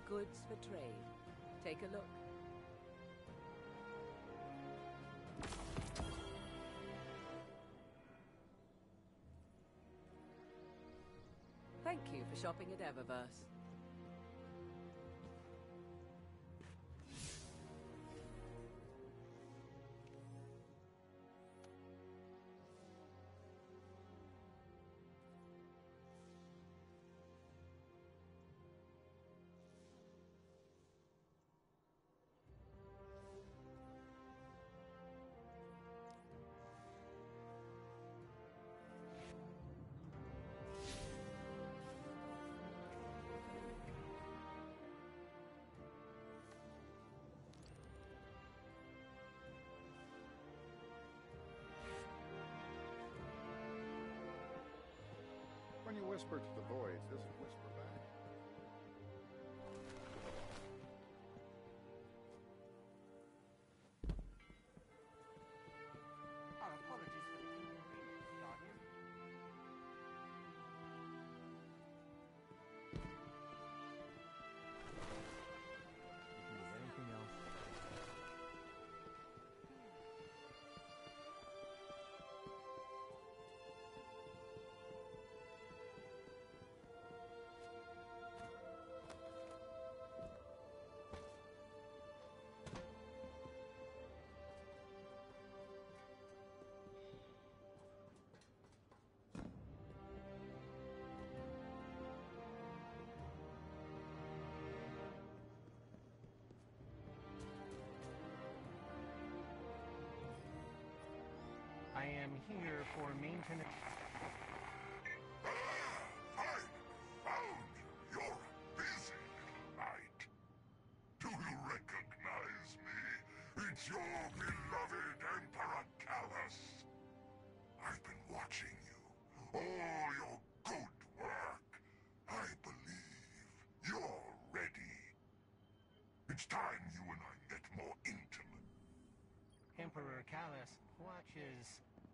goods for trade. Take a look. Thank you for shopping at Eververse. When you whisper to the void, does it whisper back? Our apologies for the inconvenience, Guardian. Anything else? I am here for maintenance. Found you! You're a busy little knight. Do you recognize me? It's your beloved Emperor Callus. I've been watching you. All your good work. I believe you're ready. It's time you and I get more intimate. Emperor Callus watches.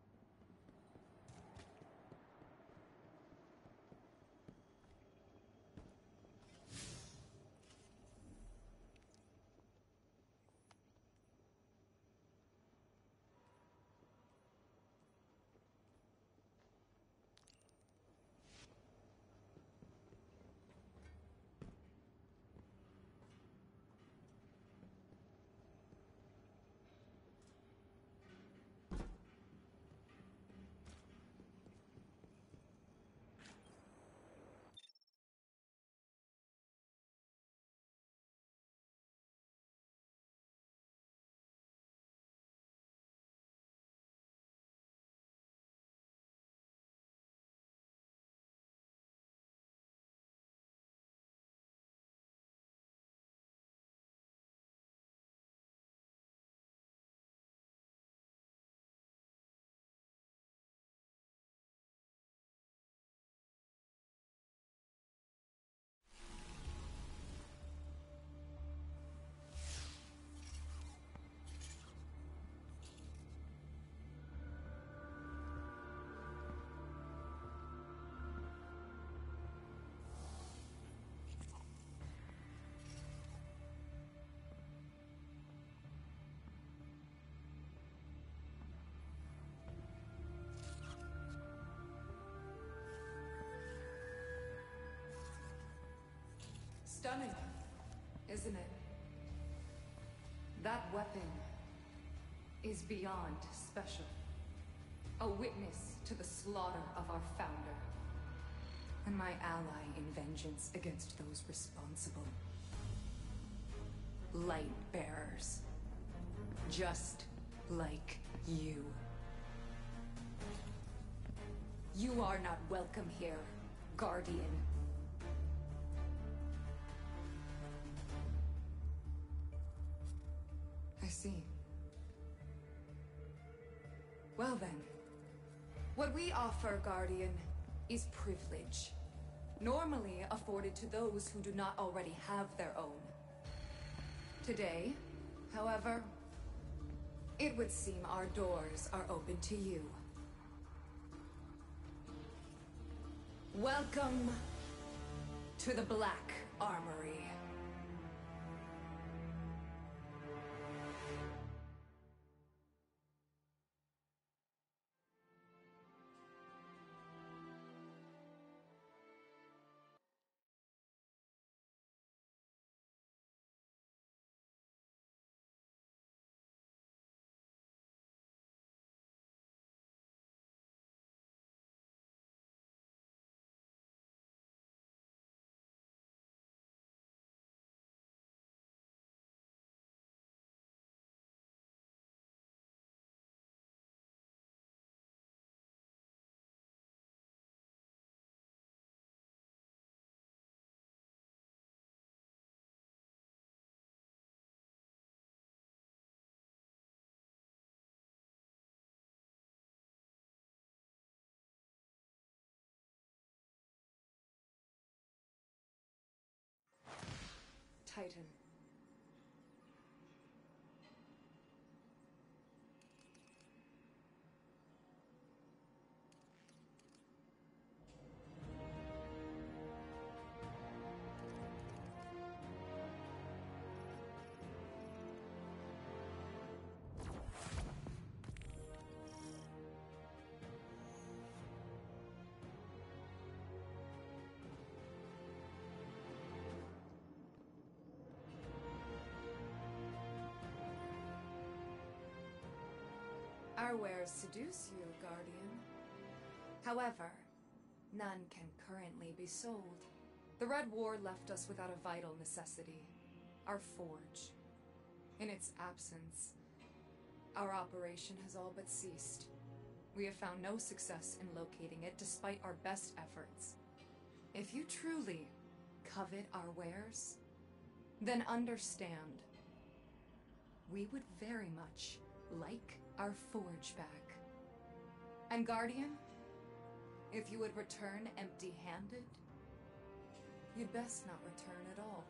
Stunning, isn't it? That weapon is beyond special. A witness to the slaughter of our founder. And my ally in vengeance against those responsible. Light bearers. Just like you. You are not welcome here, Guardian. I see. Well then, what we offer, Guardian, is privilege. Normally afforded to those who do not already have their own. Today, however, it would seem our doors are open to you. Welcome to the Black Armory. Titan. Our wares seduce you, Guardian. However, none can currently be sold. The Red War left us without a vital necessity, our forge. In its absence, our operation has all but ceased. We have found no success in locating it despite our best efforts. If you truly covet our wares, then understand. We would very much like our forge back. And Guardian, if you would return empty-handed, you'd best not return at all.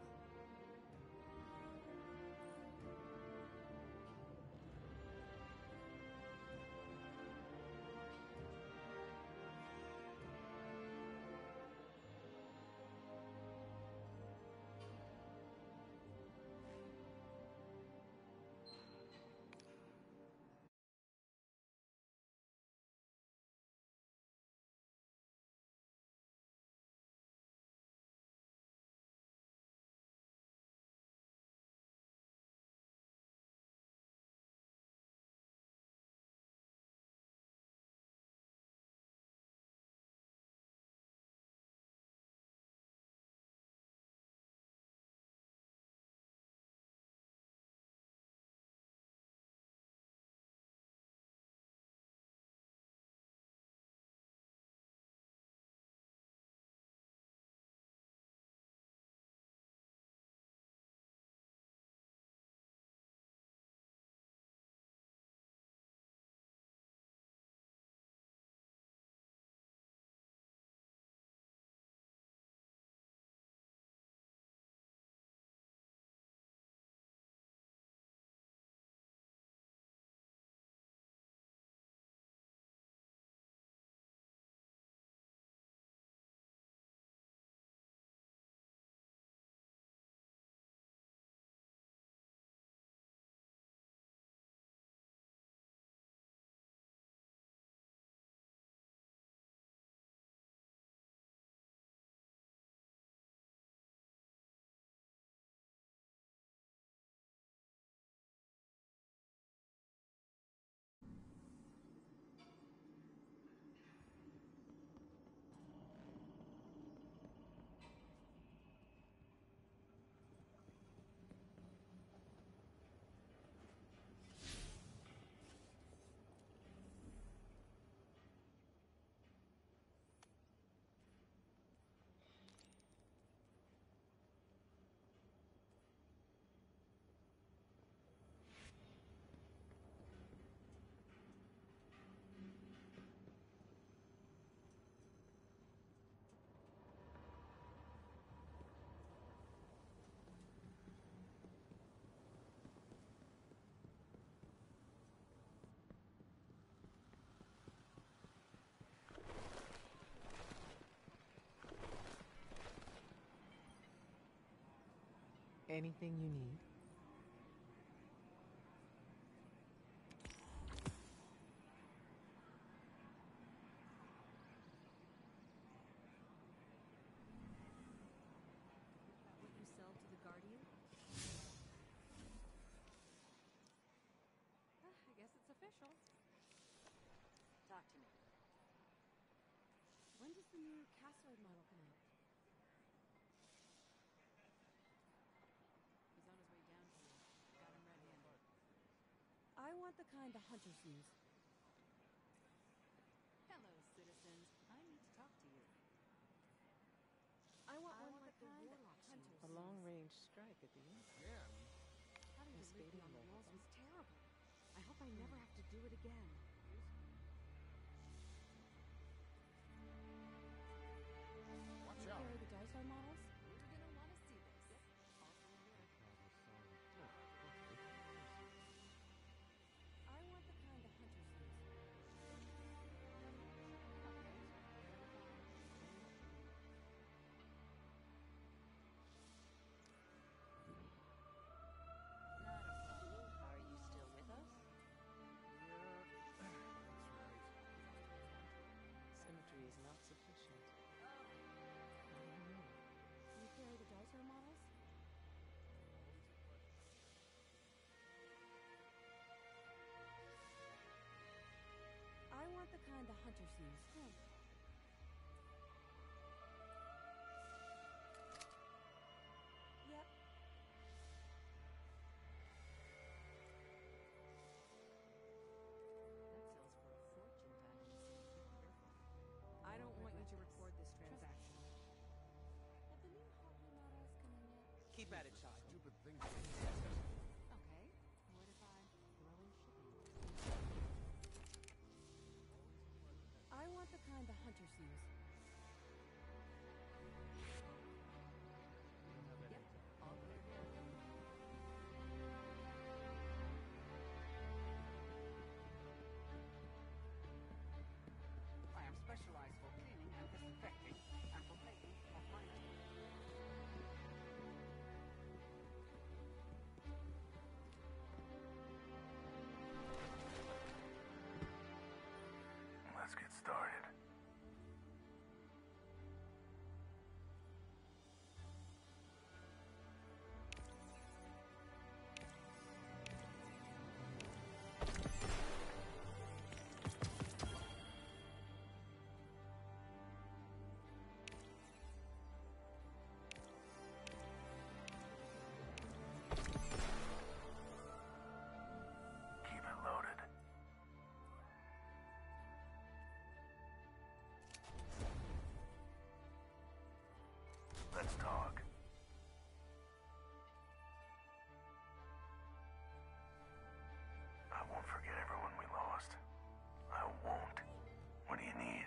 Anything you need? What you sell to the Guardian? I guess it's official. Talk to me. When does the new Cassoid model come out? He's on his way down here. Got him red-handed. I want the kind the hunters use. Hello, citizens. I need to talk to you. I want one like the warlocks hunters. A long-range strike at the end. Yeah. Having to live Cascading beyond the walls levels. was terrible. I hope I never have to do it again. Watch You out. carry the Dystar models? You're gonna want to see this. Also in your hunter seems. Yep. That sells for a fortune, Diamonds. Be careful. I don't want you to record this transaction. Have the new hot new models come in yet? Keep at it, child. Stupid thing. Okay. What if I throw in shipping? I want the kind the hunter sees. Yep, all clear here. I am specialized for cleaning and disinfecting and for making of miners. Let's get started. Keep it loaded. Let's talk. I won't forget everyone we lost. I won't. What do you need?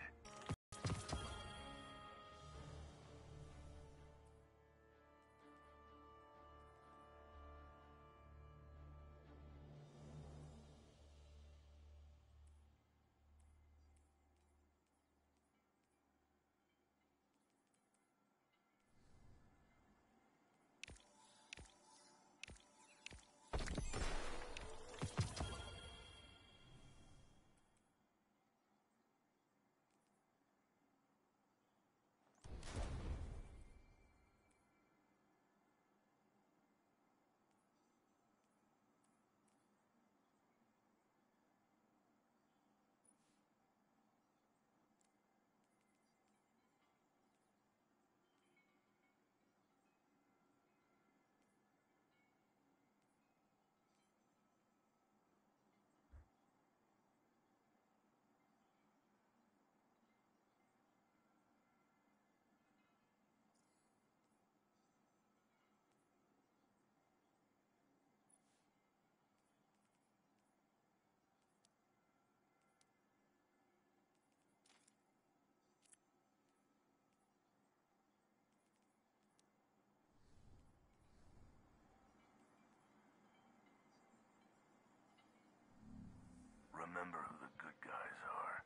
Remember who the good guys are.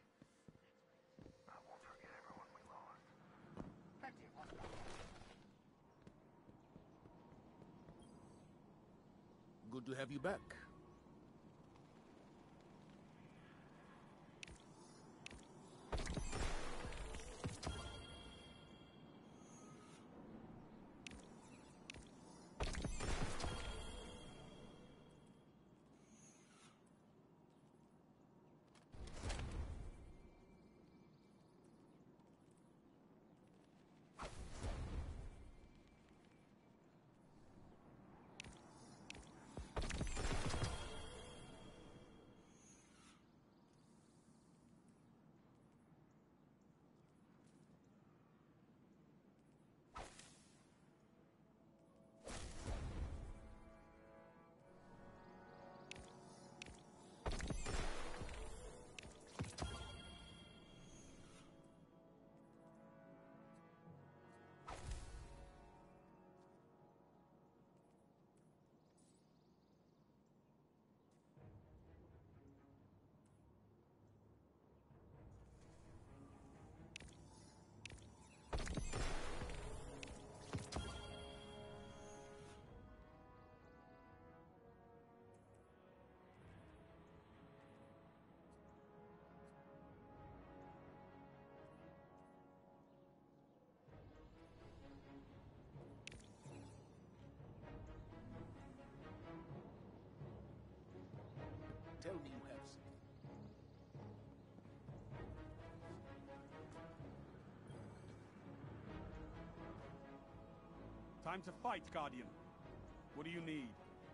I won't forget everyone we lost. Plenty of hostile. Good to have you back. Time to fight, Guardian. What do you need?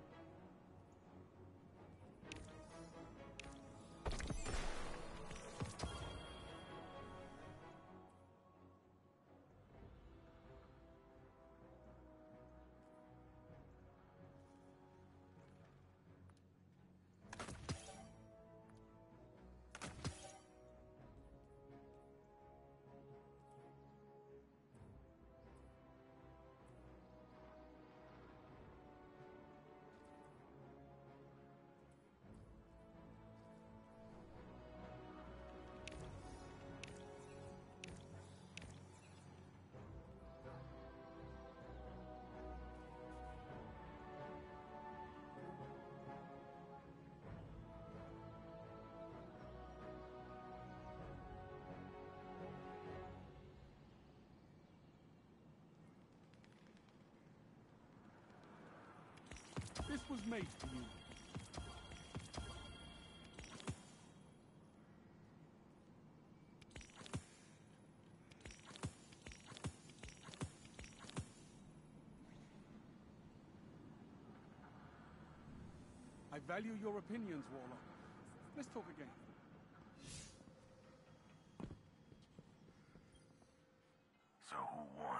This was made for you. I value your opinions, Warlock. Let's talk again. So who won?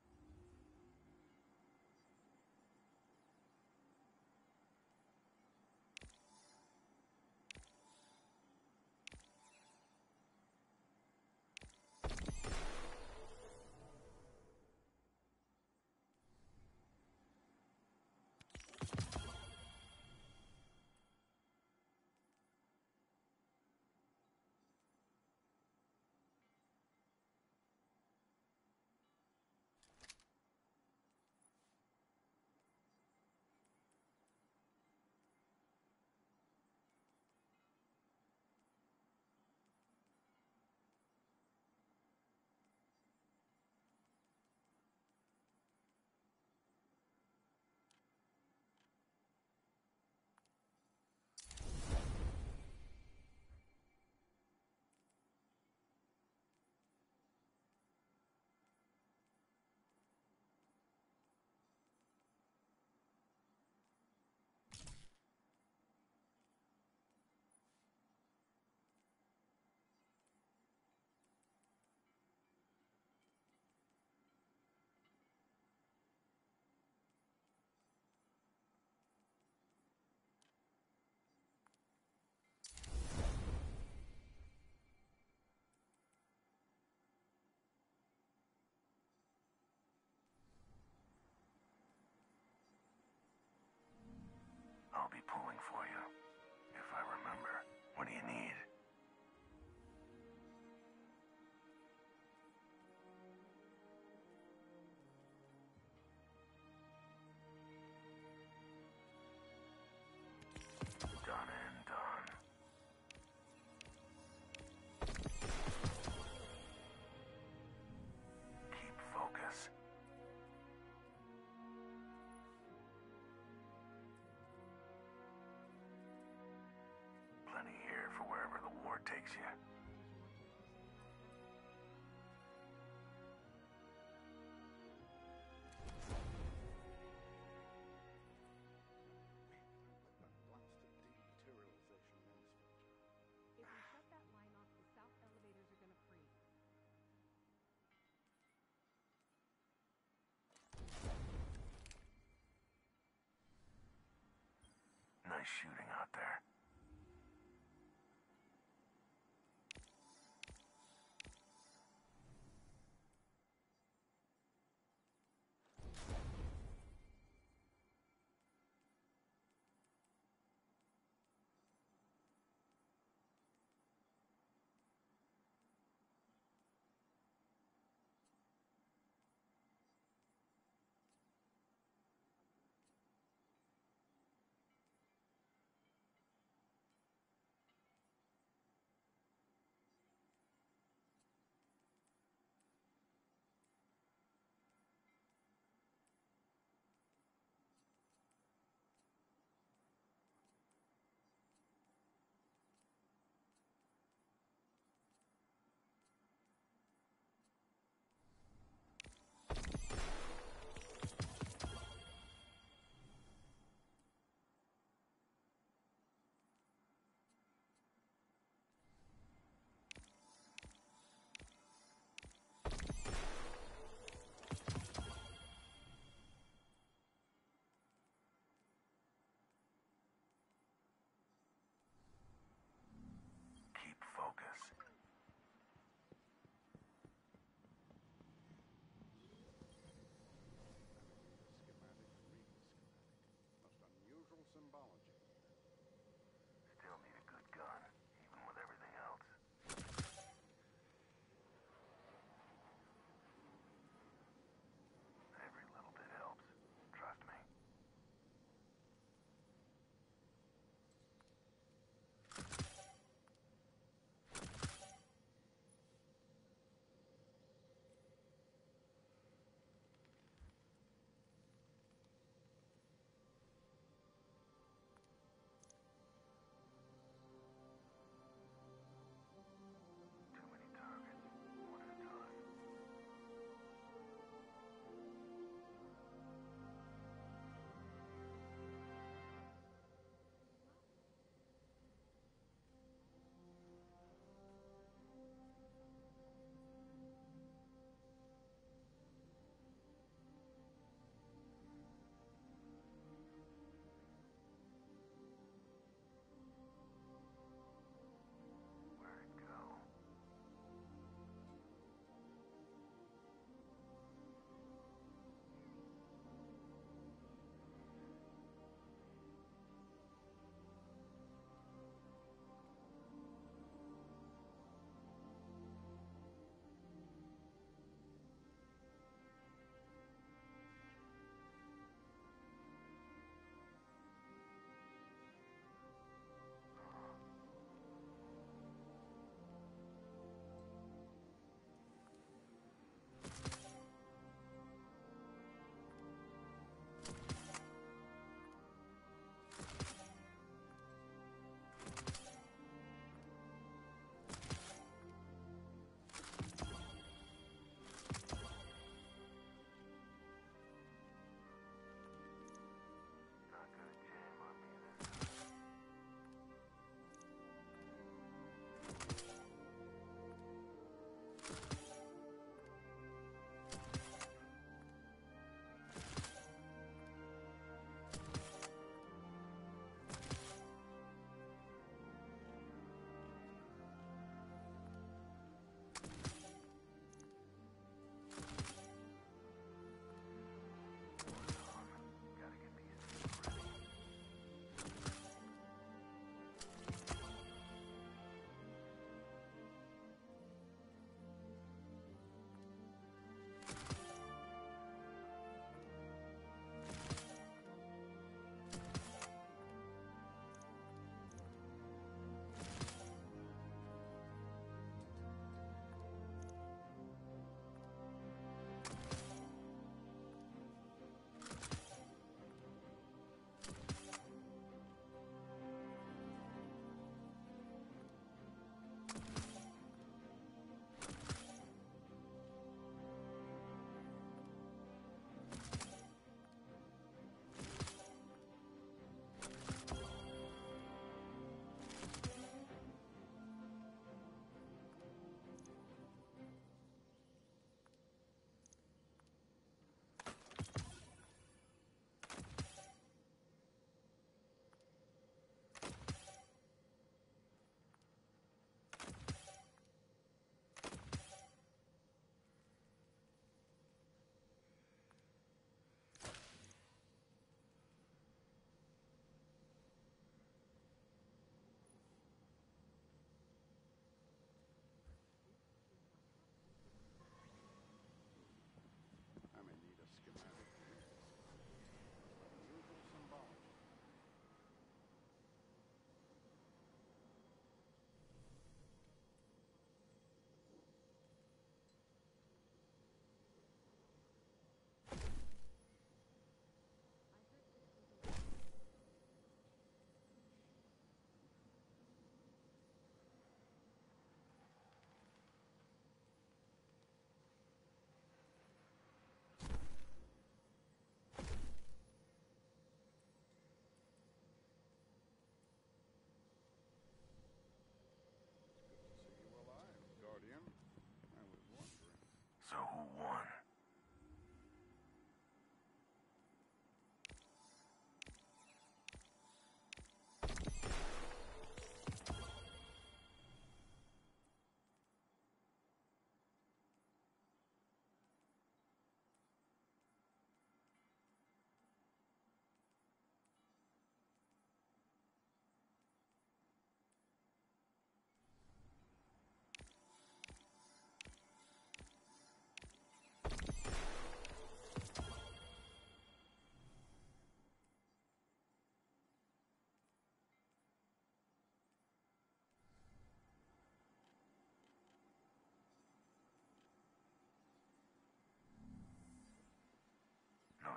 I'll be pulling for you. If I remember. What do you need? Done and done. Keep focus. Plenty here for wherever the war takes you. Blasted dematerialization minister. If we shut that line off, the south elevators are gonna freeze. Nice shooting out there. symbology. Still need a good gun, even with everything else. Every little bit helps. Trust me.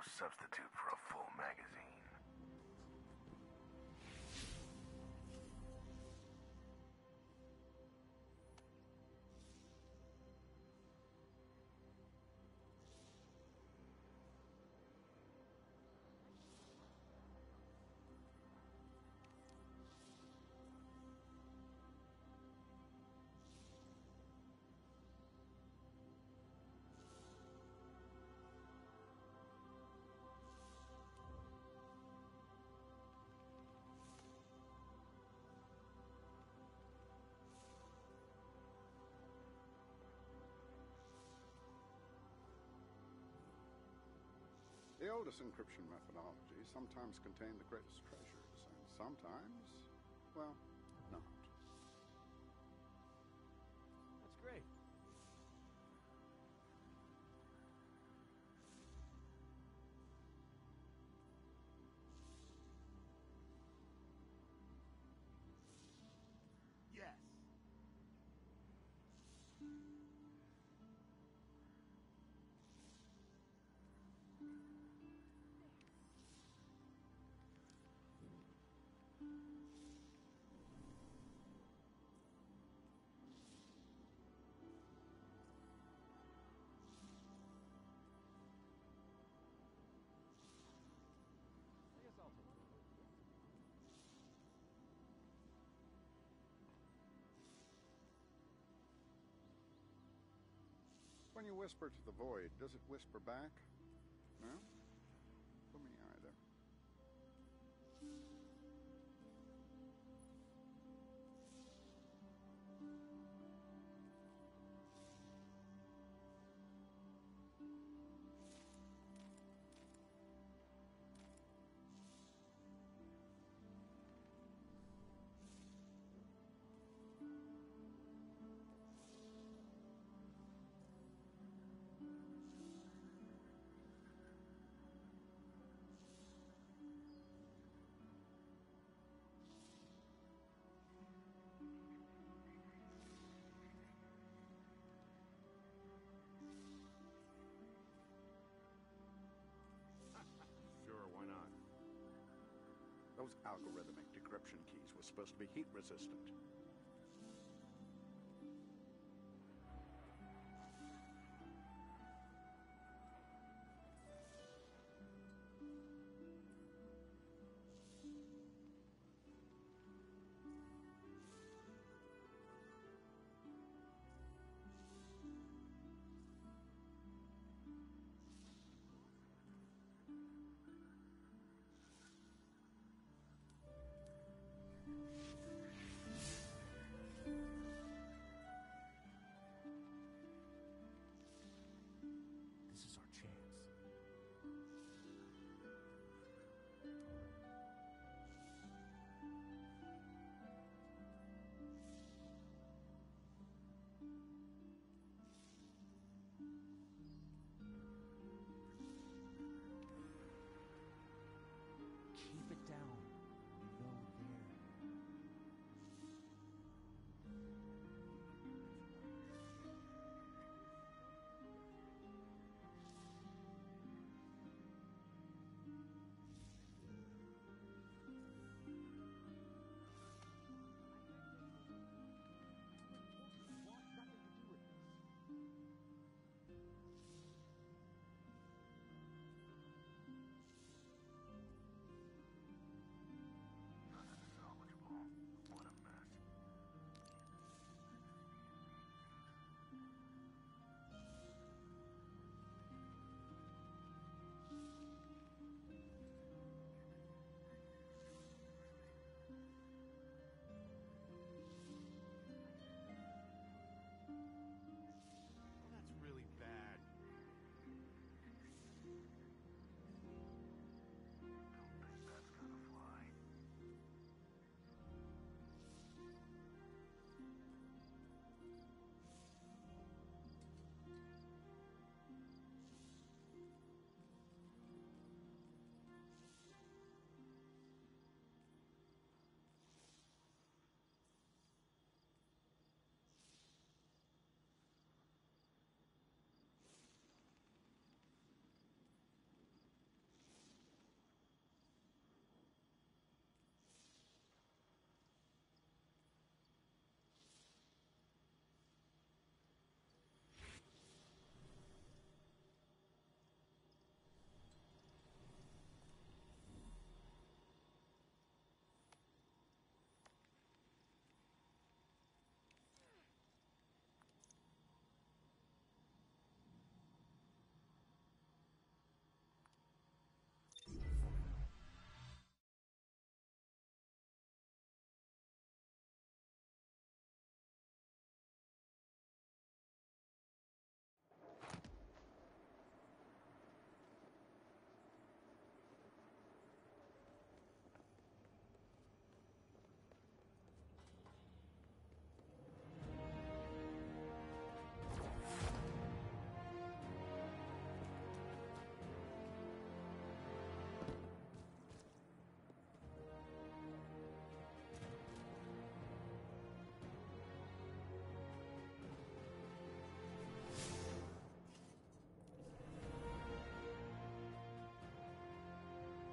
substitute for a full magazine. The oldest encryption methodologies sometimes contain the greatest treasures, and sometimes, well, not. That's great. Yes. I guess I'll take it. When you whisper to the void, does it whisper back? No? For me either. Sure, why not? Those algorithmic decryption keys were supposed to be heat resistant.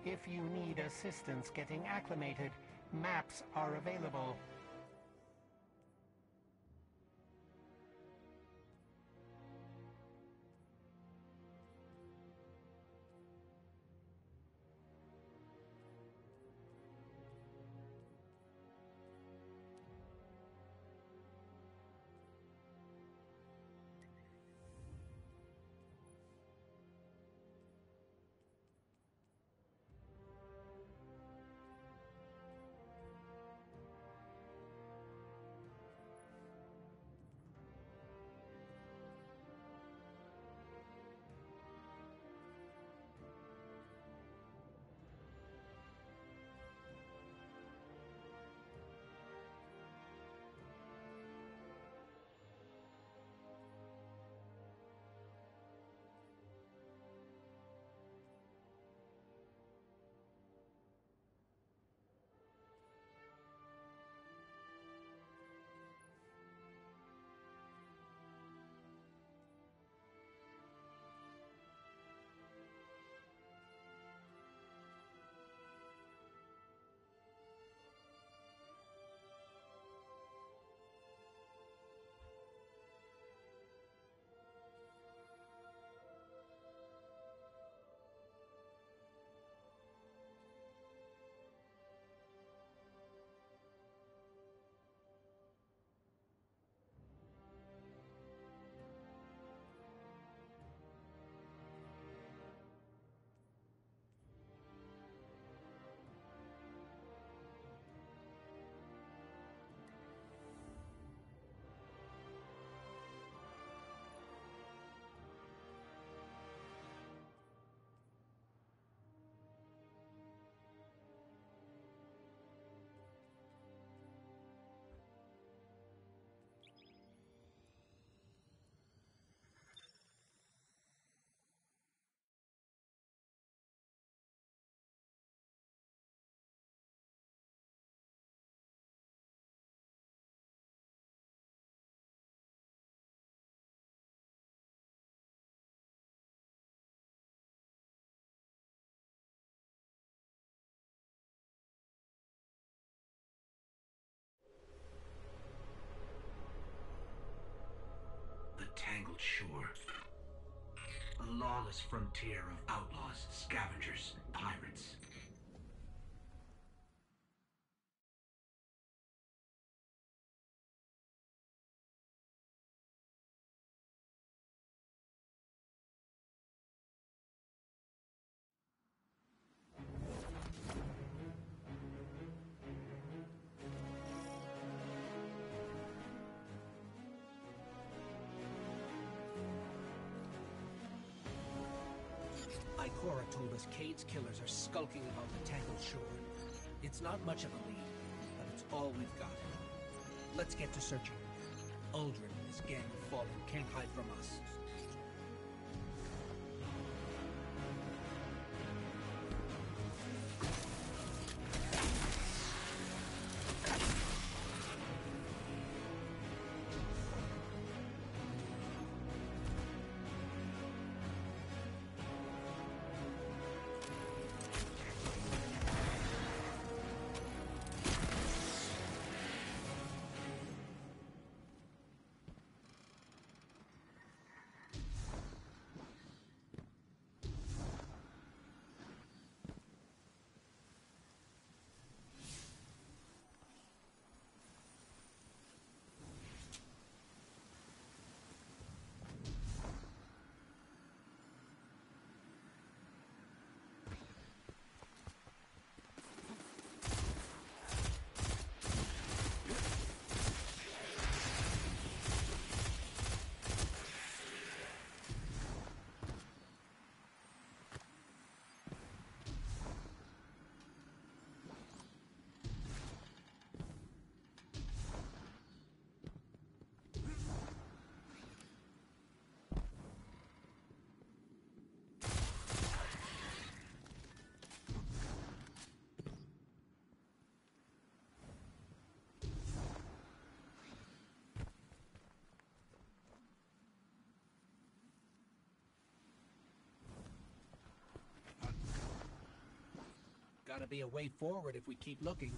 If you need assistance getting acclimated, maps are available. Tangled Shore. A lawless frontier of outlaws, scavengers, and pirates. Ikora told us Cade's killers are skulking about the Tangled Shore. It's not much of a lead, but it's all we've got. Let's get to searching. Uldren and his gang of Fallen can't hide from us. gotta be a way forward if we keep looking.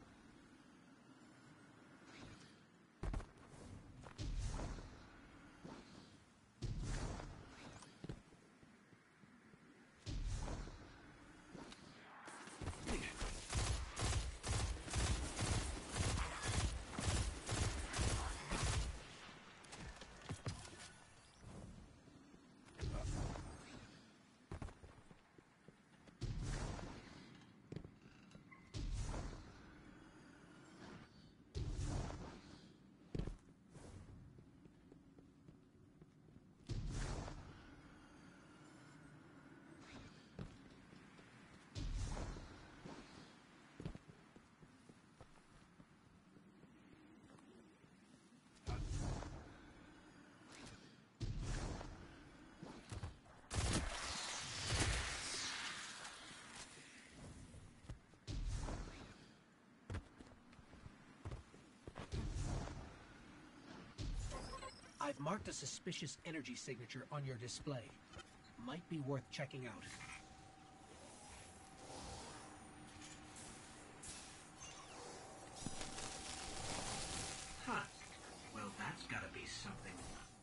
I've marked a suspicious energy signature on your display. Might be worth checking out. Huh. Well, that's gotta be something.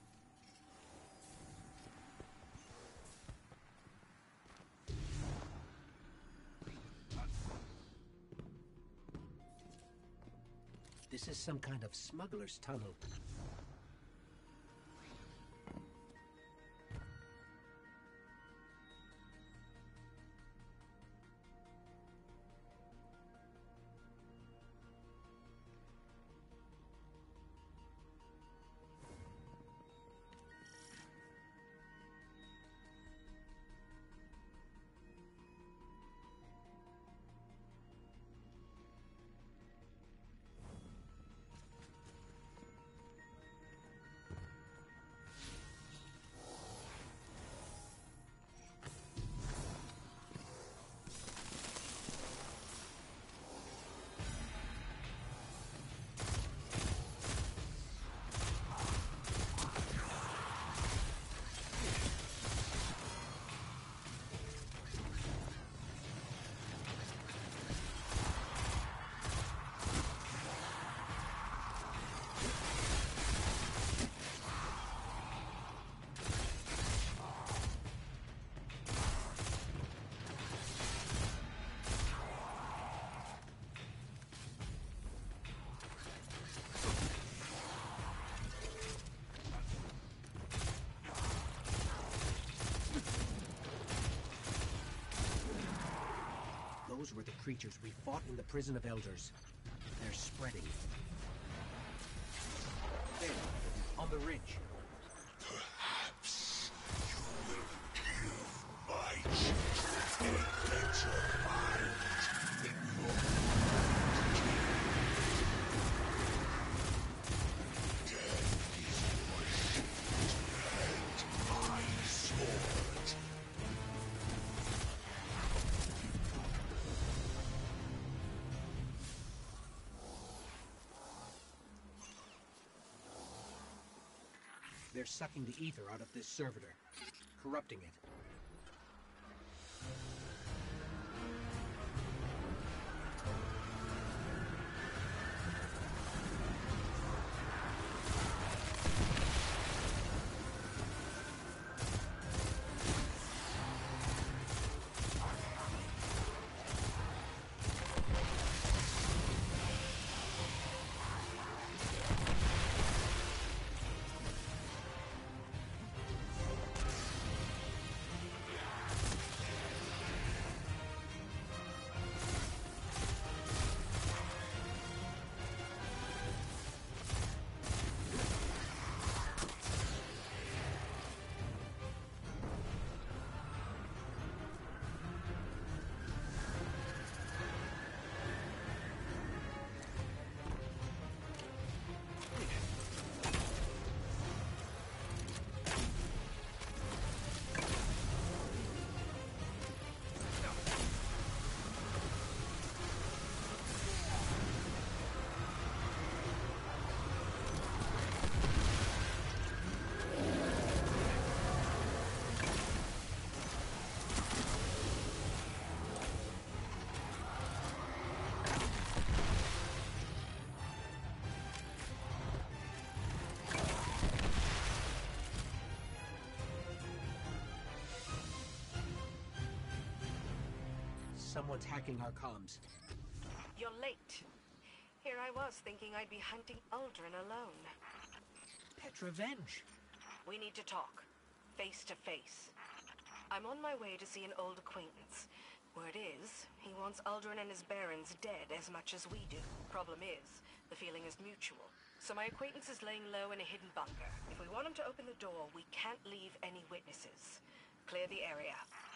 This is some kind of smuggler's tunnel. Those were the creatures we fought in the Prison of Elders. They're spreading. There, on the ridge. Perhaps you will give my children a better mind than your death is worshipped and my sword. They're sucking the ether out of this servitor, corrupting it. someone's hacking our comms. You're late. Here I was thinking I'd be hunting Uldren alone. Petrovenge! We need to talk. Face to face. I'm on my way to see an old acquaintance. Word is, he wants Uldren and his barons dead as much as we do. Problem is, the feeling is mutual. So my acquaintance is laying low in a hidden bunker. If we want him to open the door, we can't leave any witnesses. Clear the area.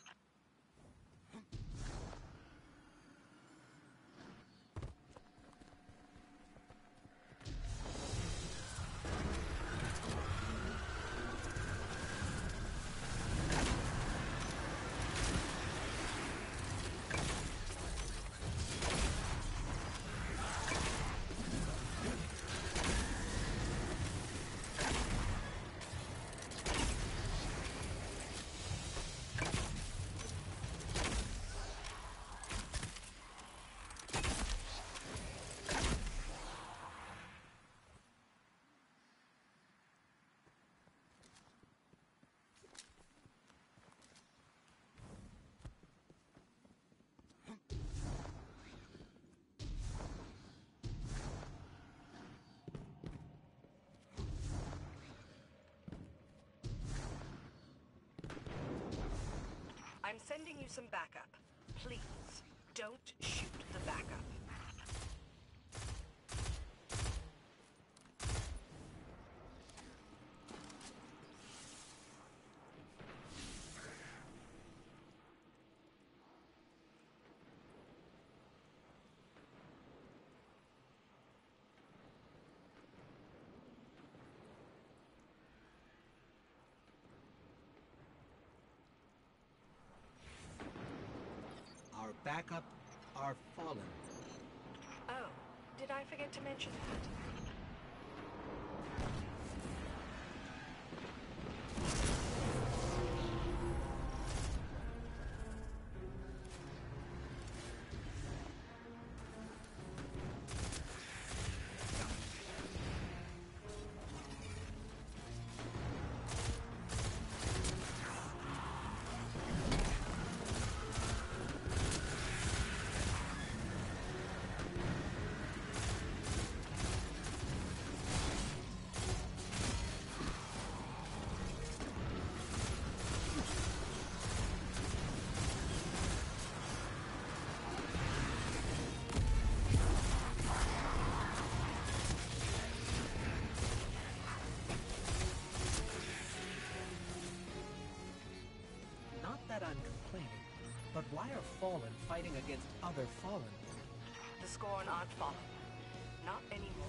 I'm sending you some backup. Please, don't shoot the backup. Our backup, our fallen. Oh, did I forget to mention that? I'm complaining, but why are Fallen fighting against other Fallen? The Scorn aren't Fallen. Not anymore.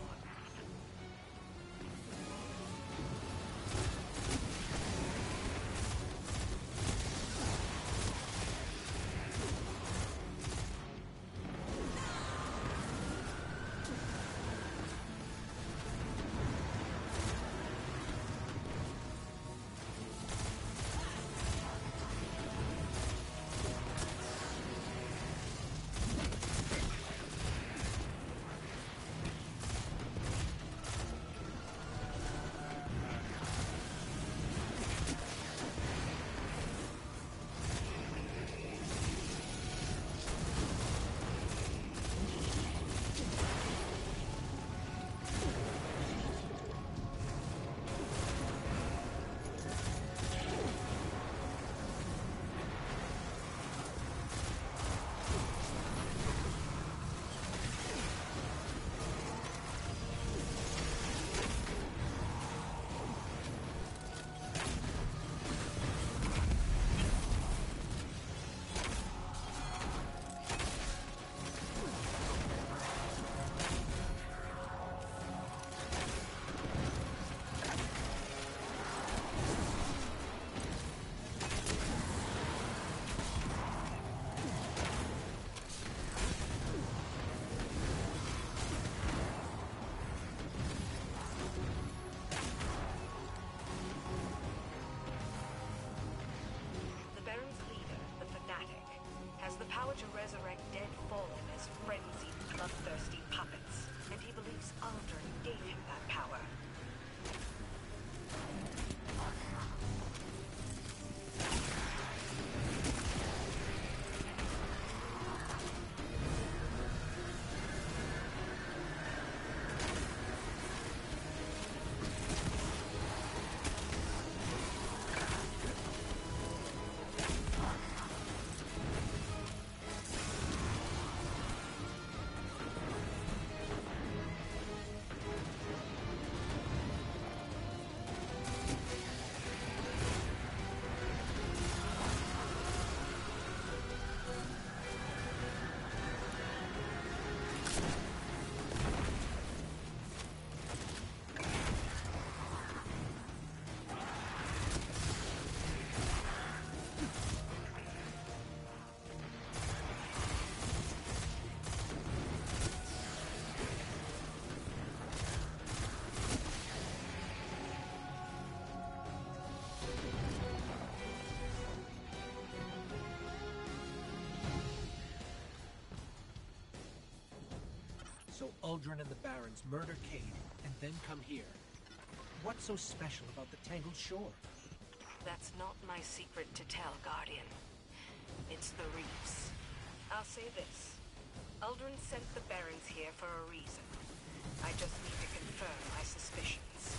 To resurrect dead Fallen as frenzied, bloodthirsty puppets, and he believes Uldren gave him that power. So Uldren and the Barons murder Cade and then come here. What's so special about the Tangled Shore? That's not my secret to tell, Guardian. It's the Reefs. I'll say this. Uldren sent the Barons here for a reason. I just need to confirm my suspicions.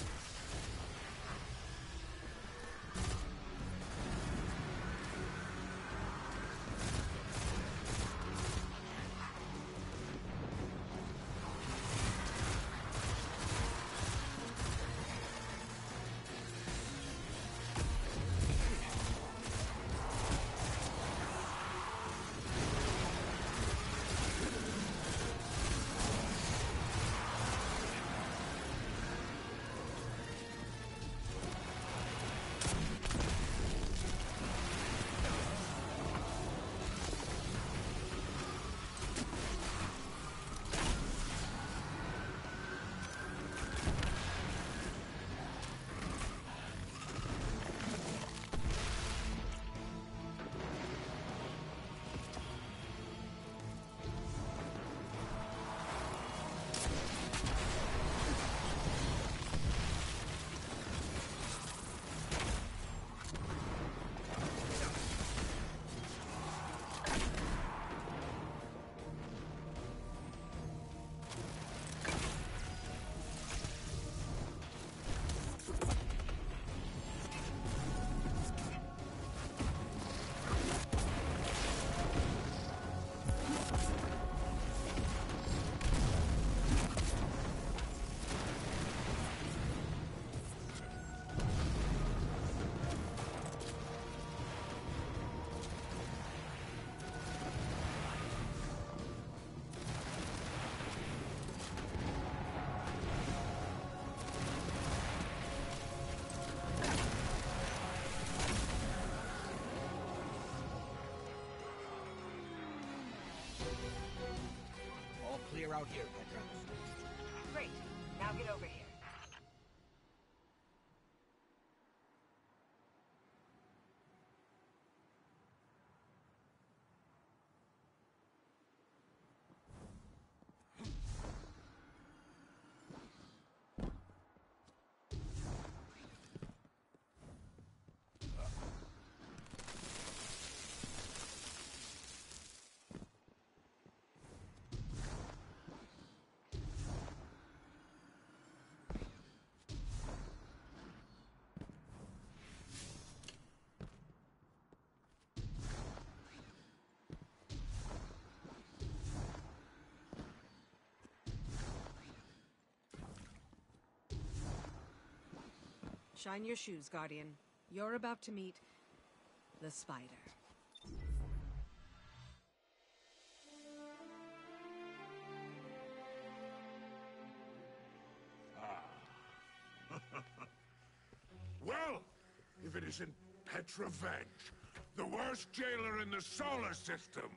Clear out here, Petros. Great. Now get over here. Shine your shoes, Guardian. You're about to meet the Spider. Well, if it isn't Petrovenge, the worst jailer in the solar system.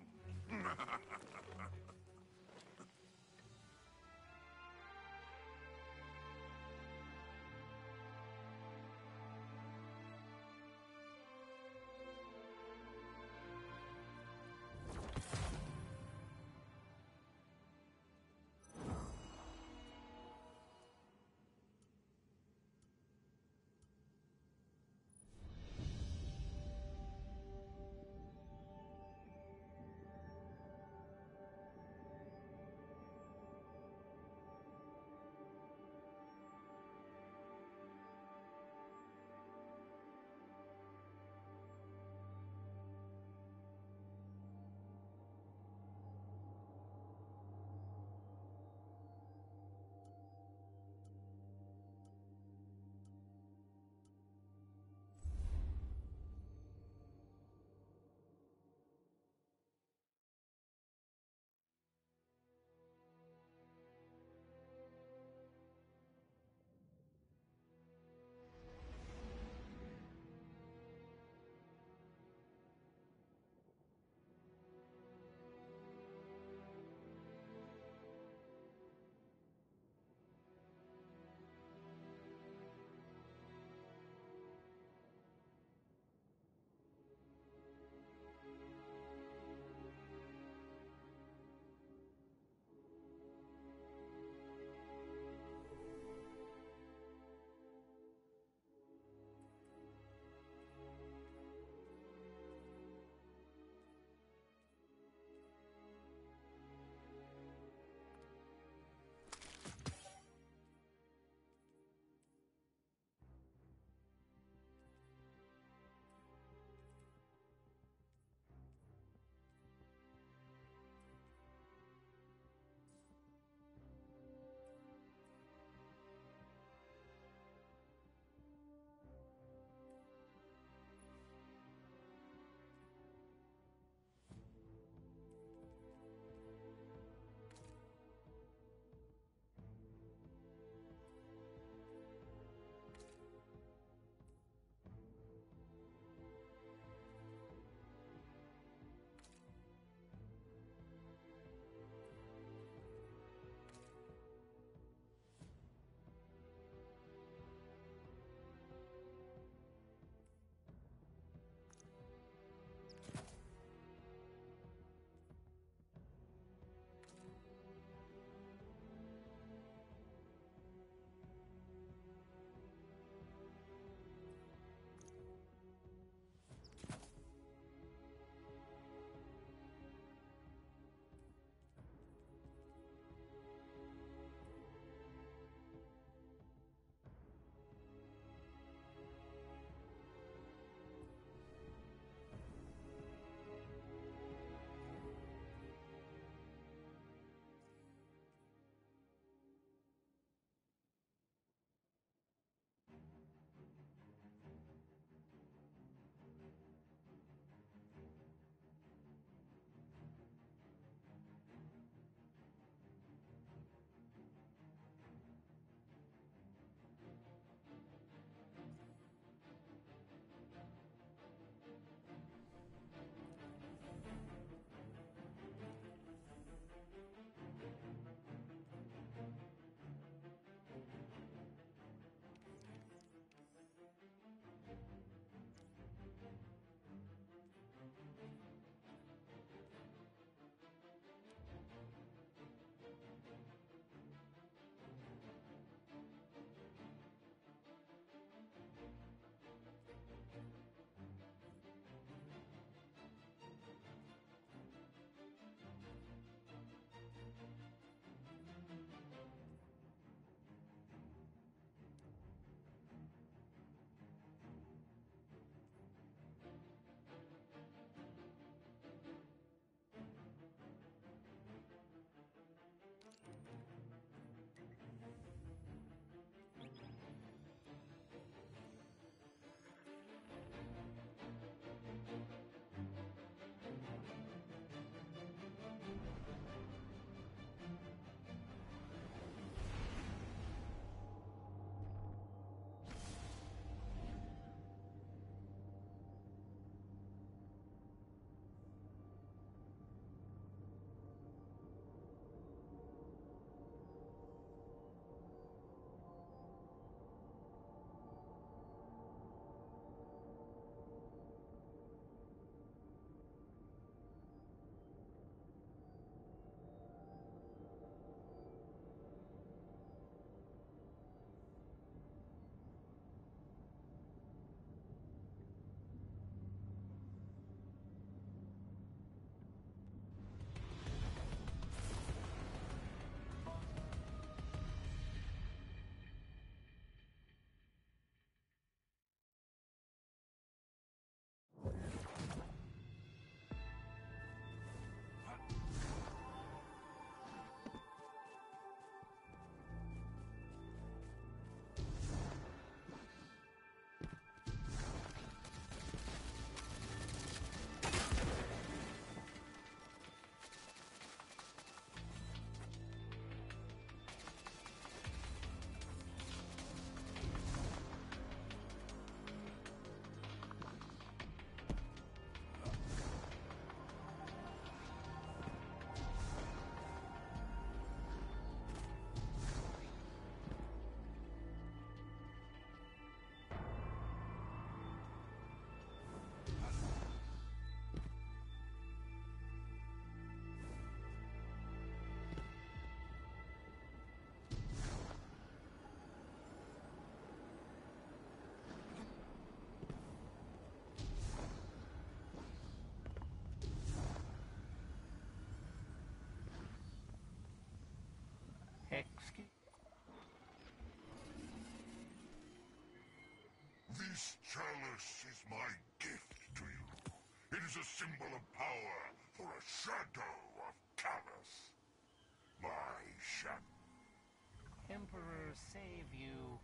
shadow of Callus, my shadow. Emperor, save you.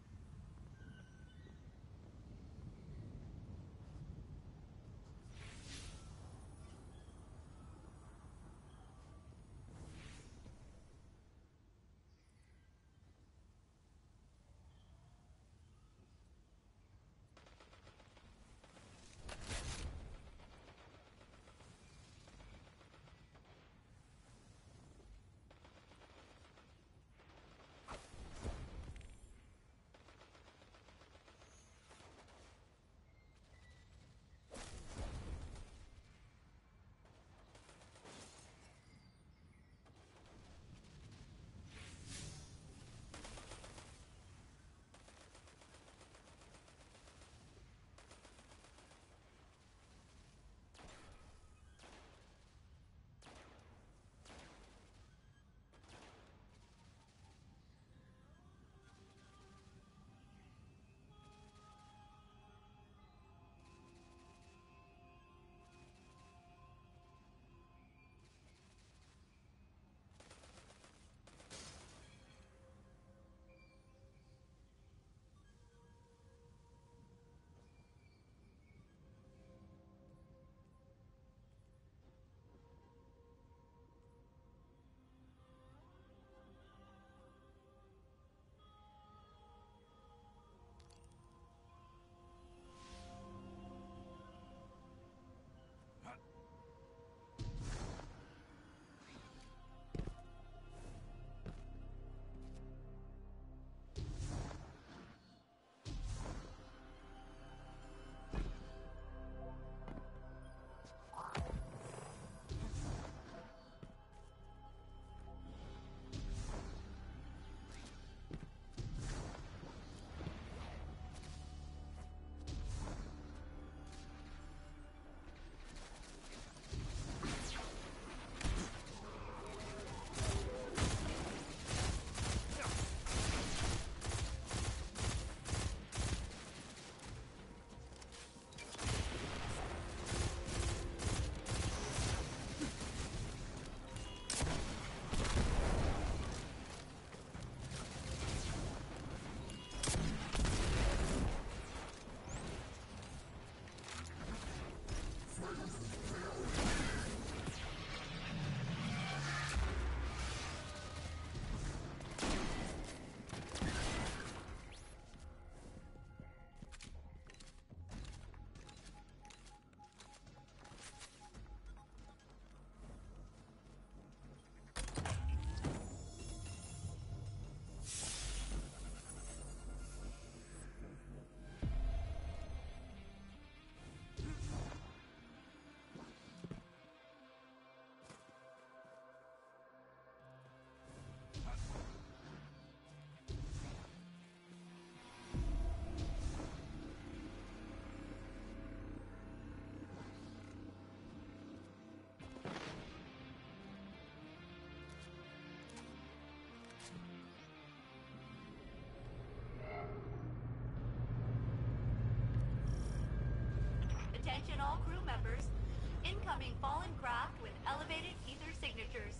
Attention all crew members. Incoming fallen craft with elevated ether signatures.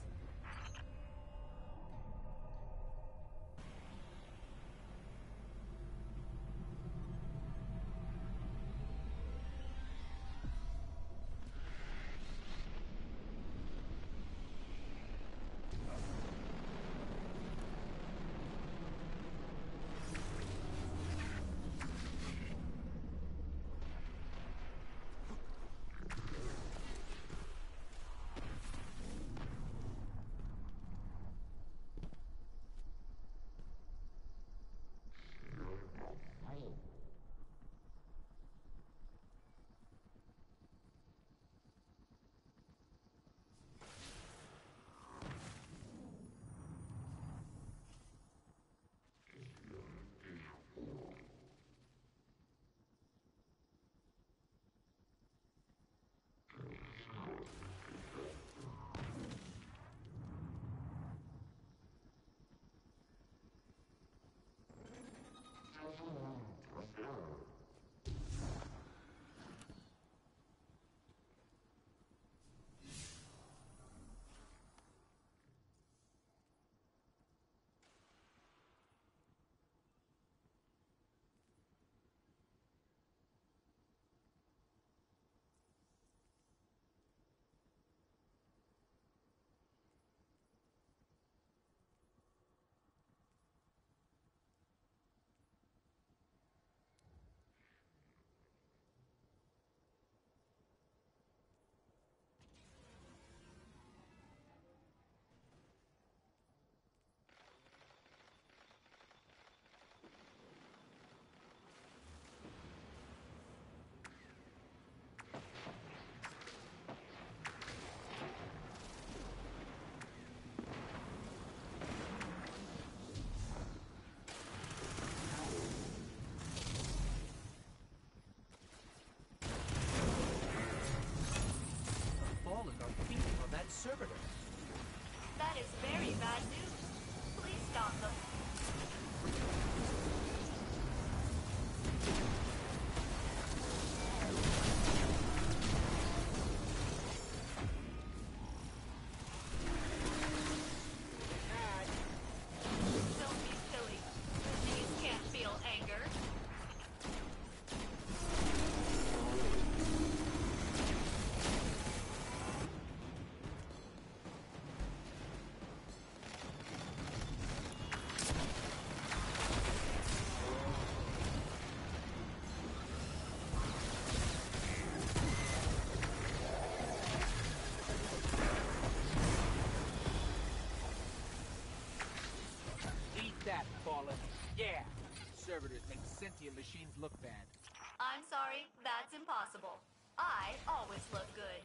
that, Fallen. Yeah! Servitors make sentient machines look bad. I'm sorry, that's impossible. I always look good.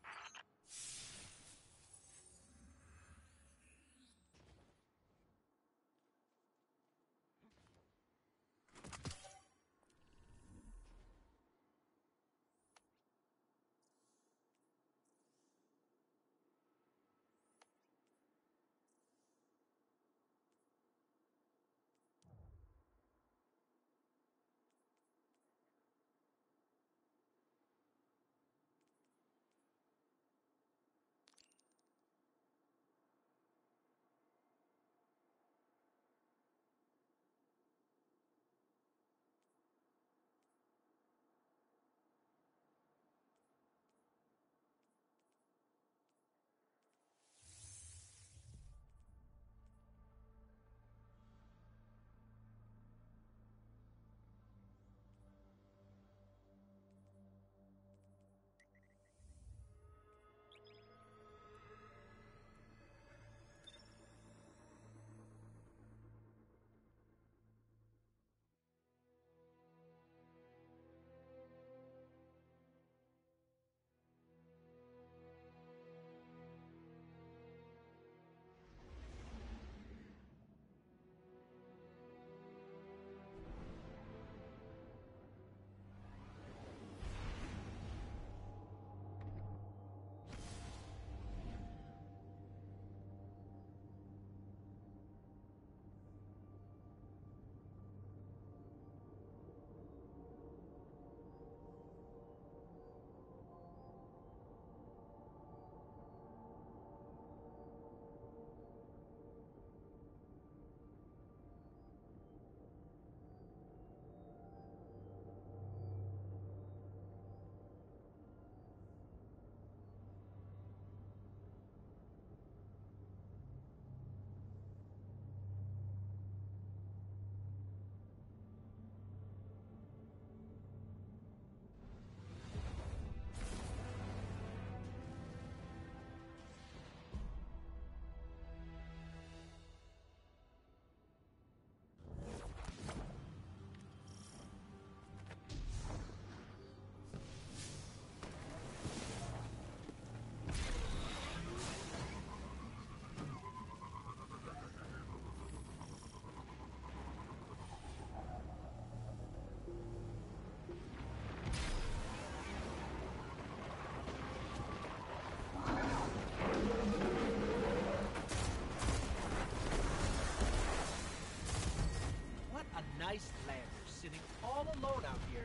Nice lander sitting all alone out here.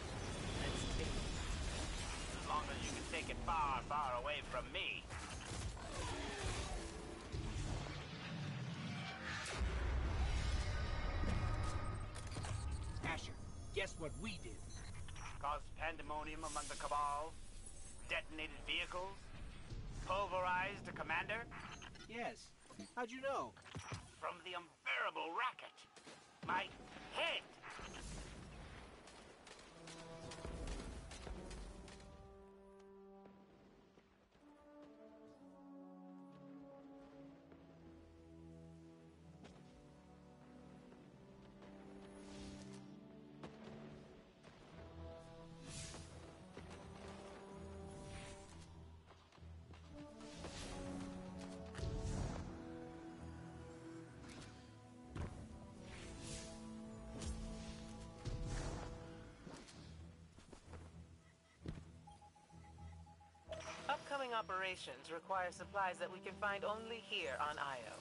Let's take it. As long as you can take it far, far away from me. Asher, guess what we did? Caused pandemonium among the Cabal? Detonated vehicles? Pulverized a commander? Yes. How'd you know? From the unbearable racket. My head! Upcoming operations require supplies that we can find only here on Io.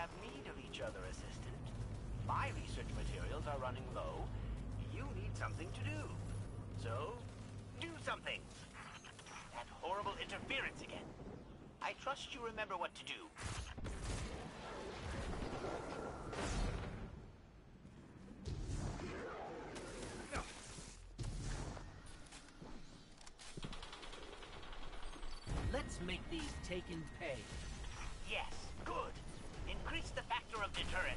have need of each other, Assistant. My research materials are running low. You need something to do. So, do something. That horrible interference again. I trust you remember what to do. Let's make these Taken pay. Yes, good. Increase the factor of deterrence.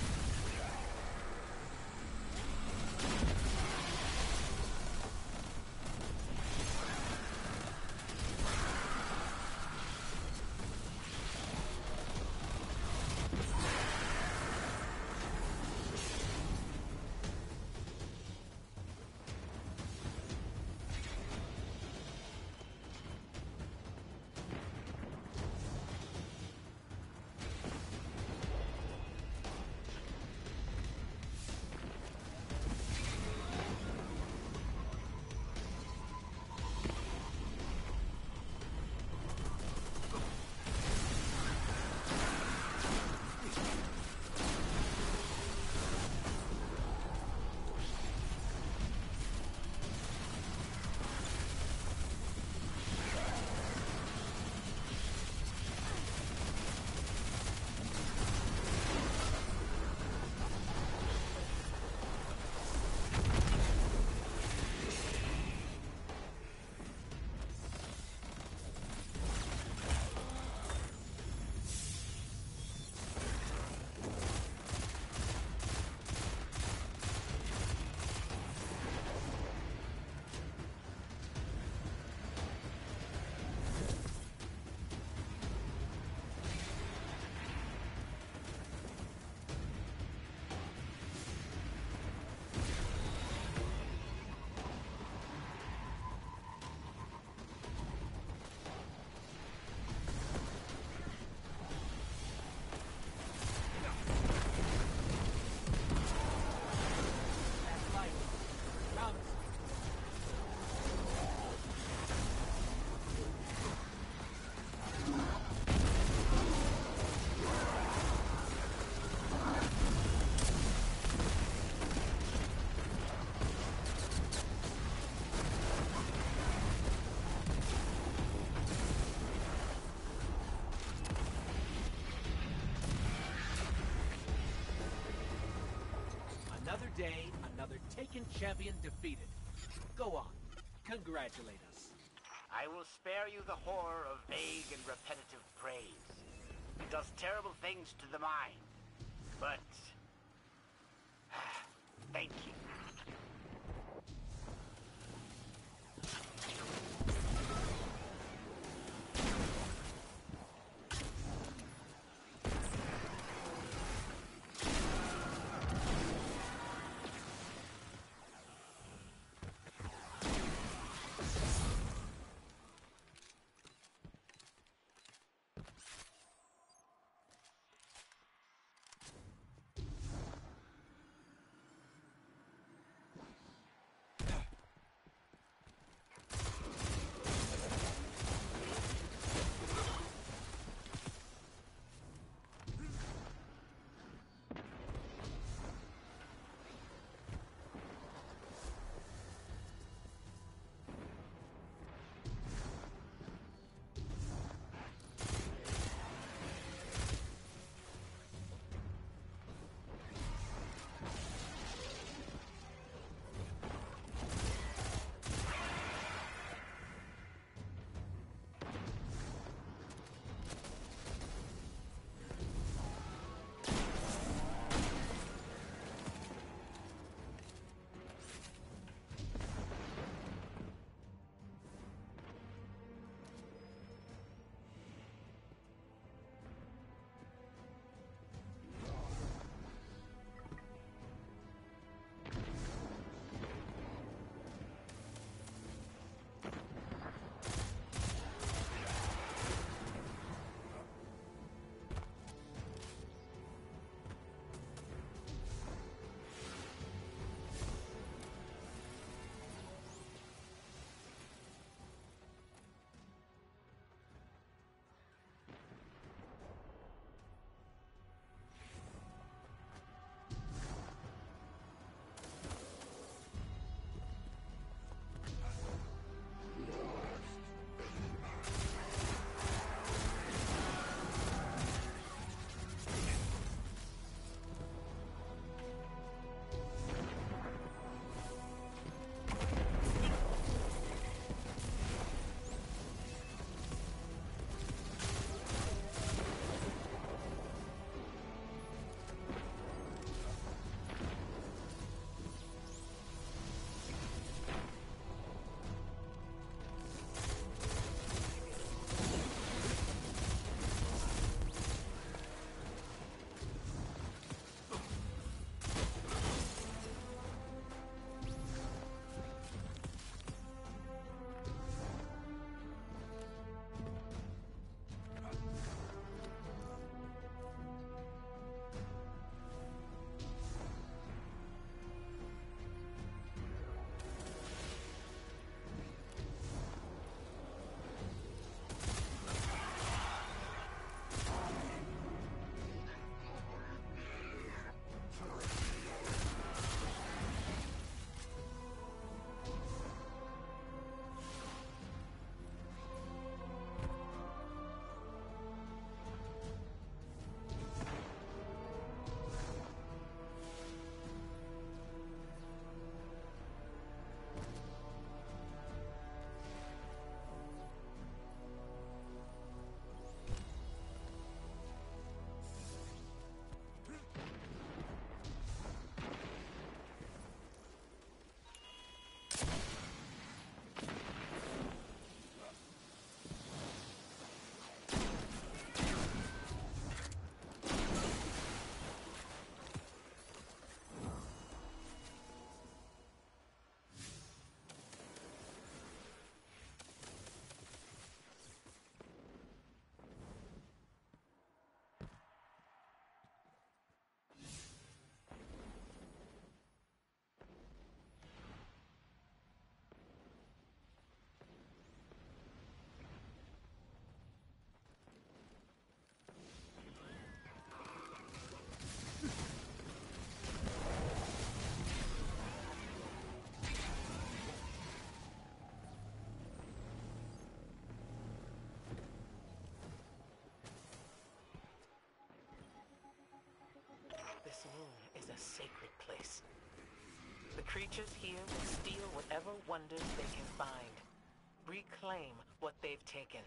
Another day, another Taken champion defeated. Go on. Congratulate us. I will spare you the horror of vague and repetitive praise. It does terrible things to the mind. But... thank you. creatures here will steal whatever wonders they can find. Reclaim what they've taken.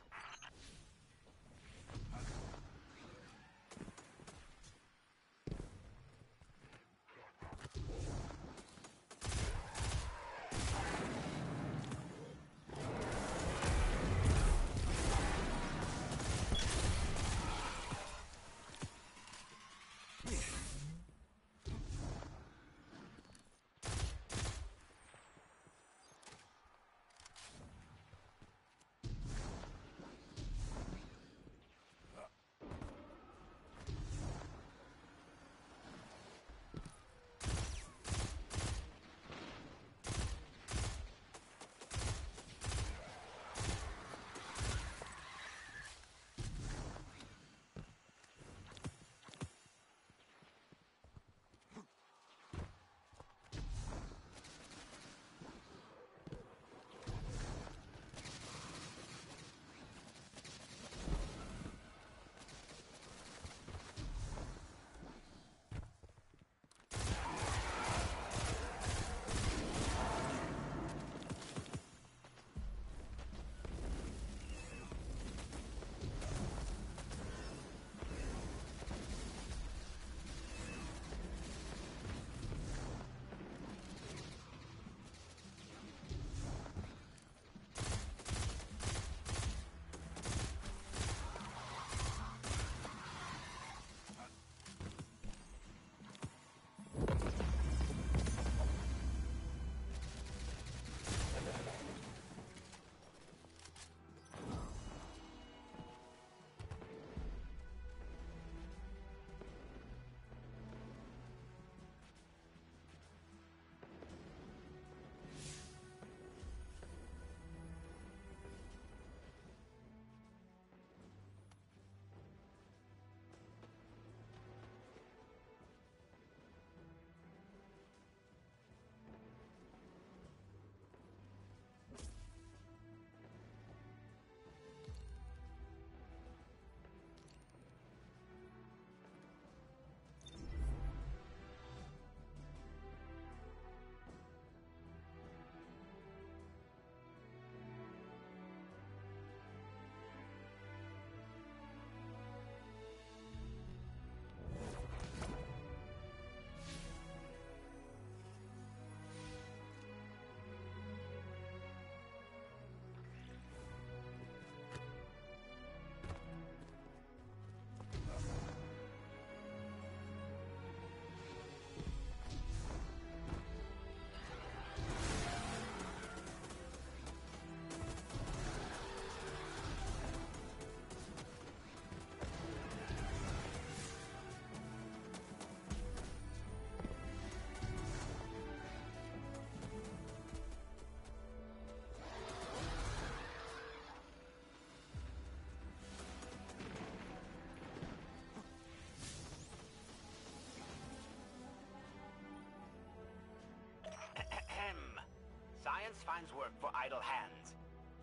Science finds work for idle hands.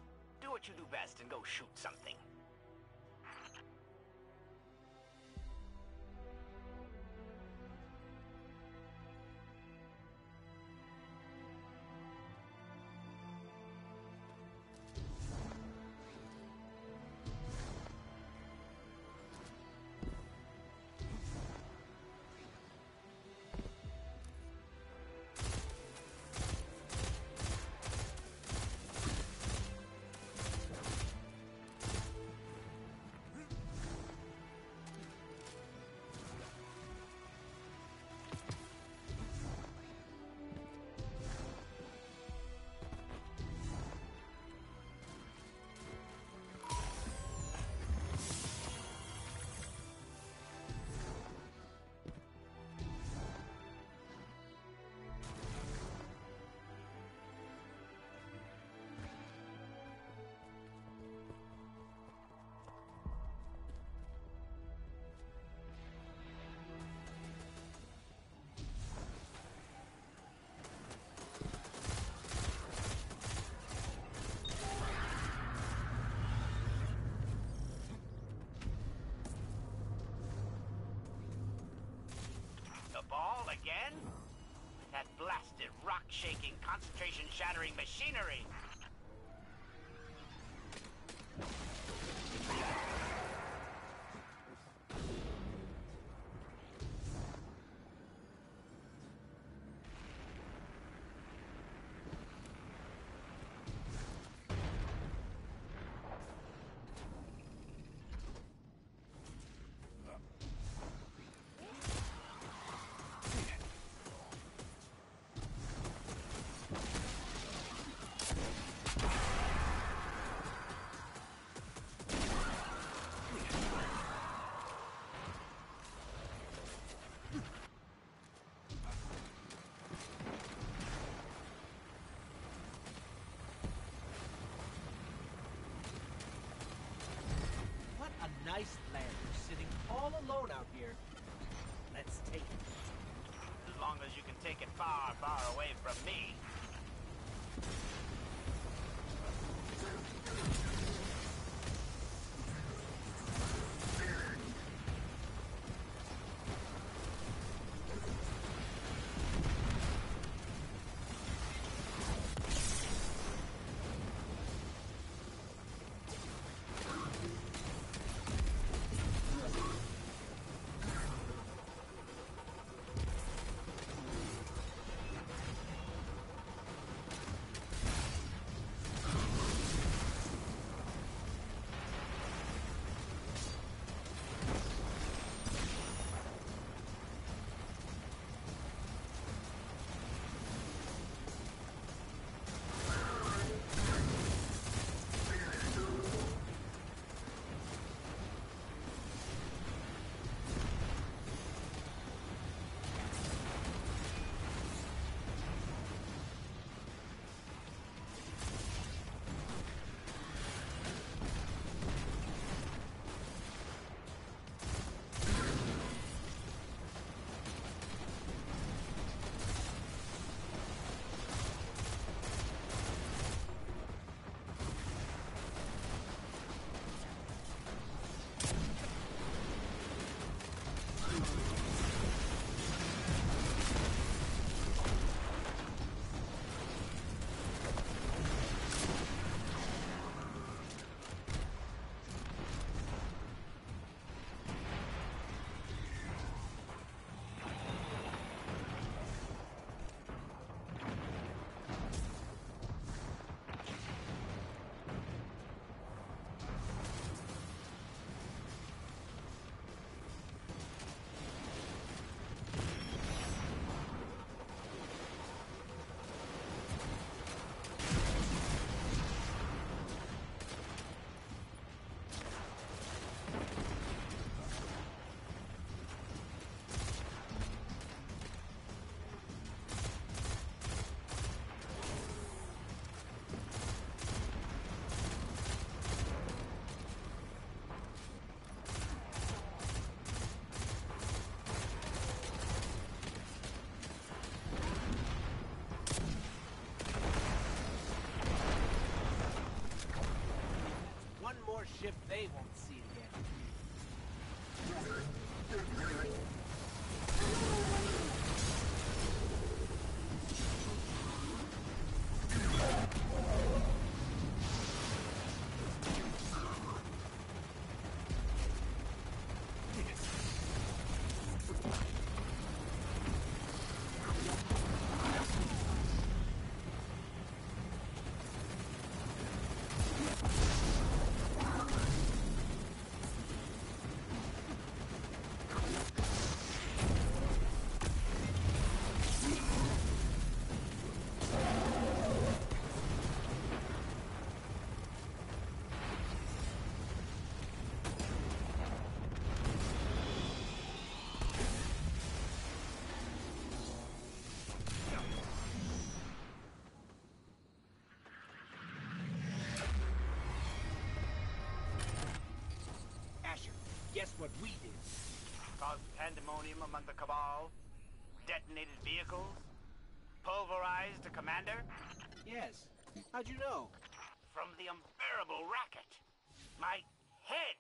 Do what you do best and go shoot something. rock-shaking, concentration-shattering machinery. Nice land. You're sitting all alone out here. Let's take it. As long as you can take it far, far away from me. Ship they won't see again. Guess what we did? Caused pandemonium among the Cabal? Detonated vehicles? Pulverized a commander? Yes. How'd you know? From the unbearable racket. My head!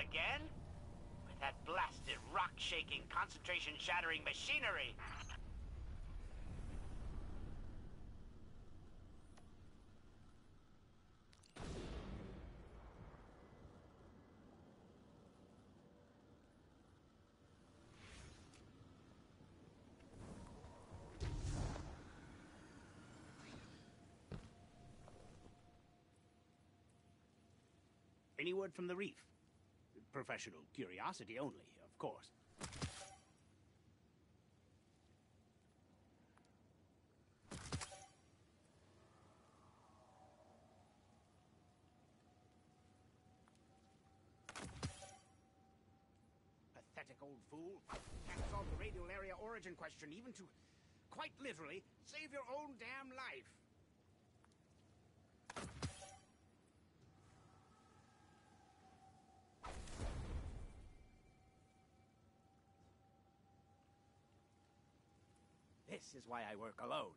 again? With that blasted rock-shaking, concentration-shattering machinery! Any word from the reef? Professional curiosity only, of course. Pathetic old fool. Can't solve the radial area origin question even to, quite literally, save your own damn life. This is why I work alone.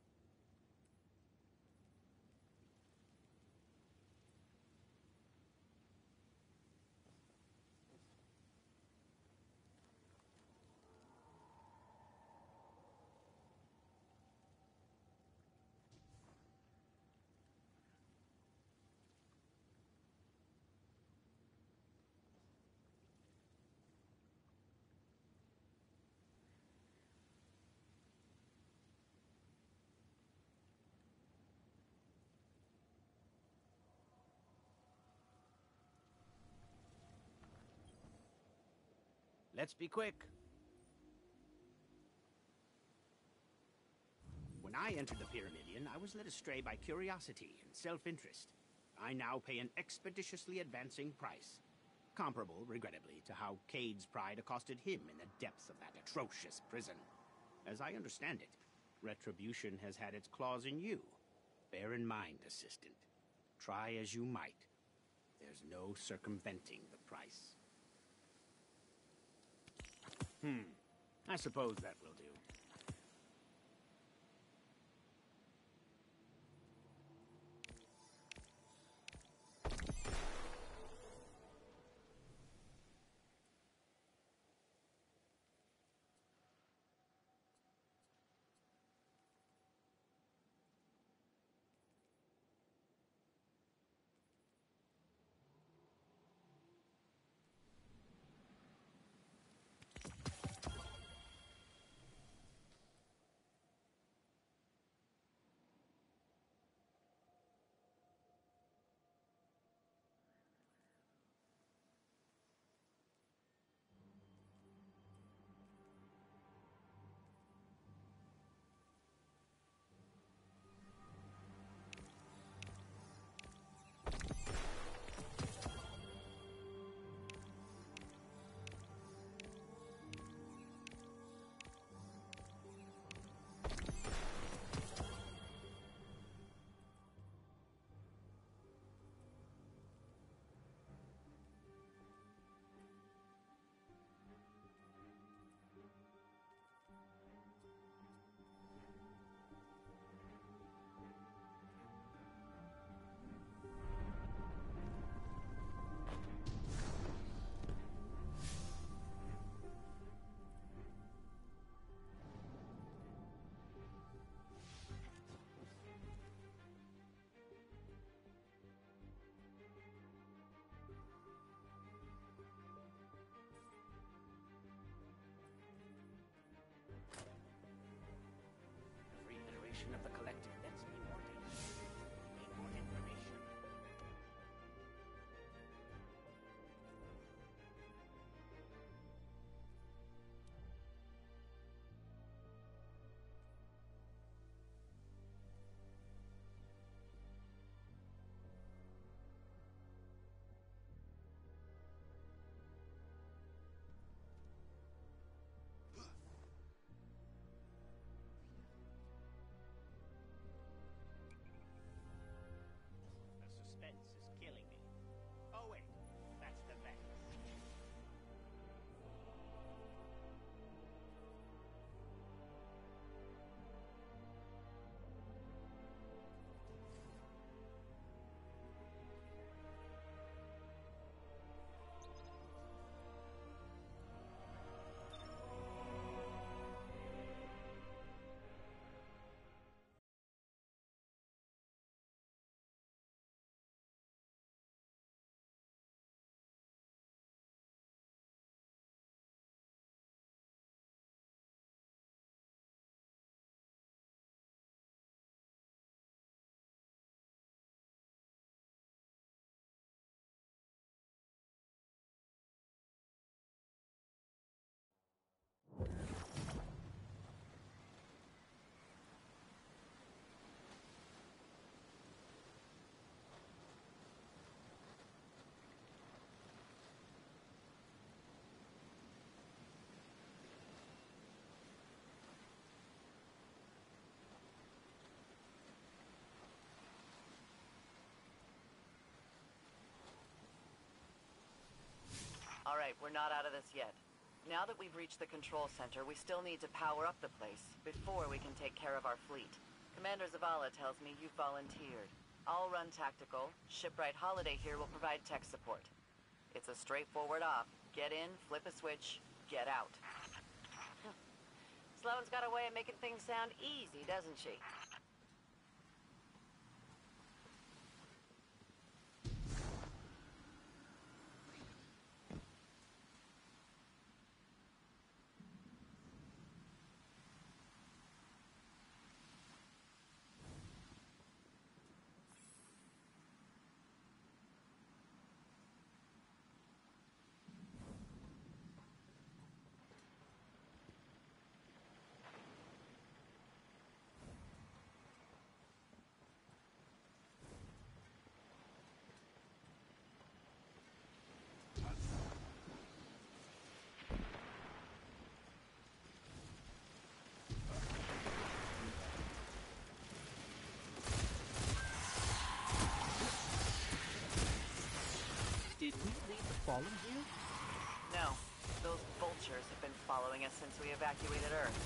Let's be quick. When I entered the Pyramidion, I was led astray by curiosity and self-interest. I now pay an expeditiously advancing price. Comparable, regrettably, to how Cade's pride accosted him in the depths of that atrocious prison. As I understand it, retribution has had its claws in you. Bear in mind, Assistant, try as you might, there's no circumventing the price. I suppose that will do. Alright, we're not out of this yet. Now that we've reached the control center, we still need to power up the place before we can take care of our fleet. Commander Zavala tells me you volunteered. I'll run tactical. Shipwright Holiday here will provide tech support. It's a straightforward op. Get in, flip a switch, get out. Sloane's got a way of making things sound easy, doesn't she? Did we leave the Fallen here? No. Those vultures have been following us since we evacuated Earth.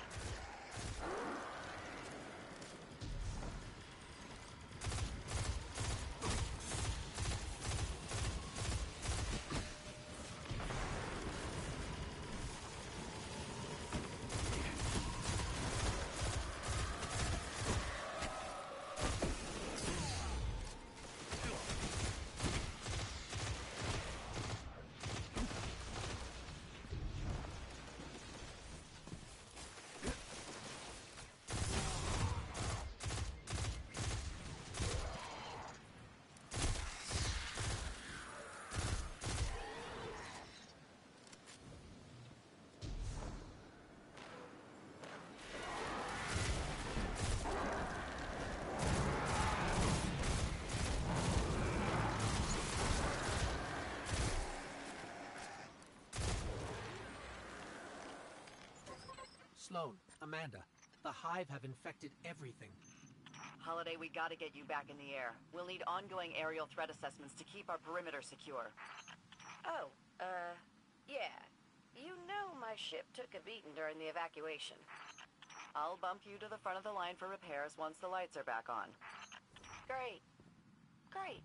Sloane, Amanda, the Hive have infected everything. Holiday, we gotta get you back in the air. We'll need ongoing aerial threat assessments to keep our perimeter secure. Oh, yeah. You know my ship took a beating during the evacuation. I'll bump you to the front of the line for repairs once the lights are back on. Great. Great.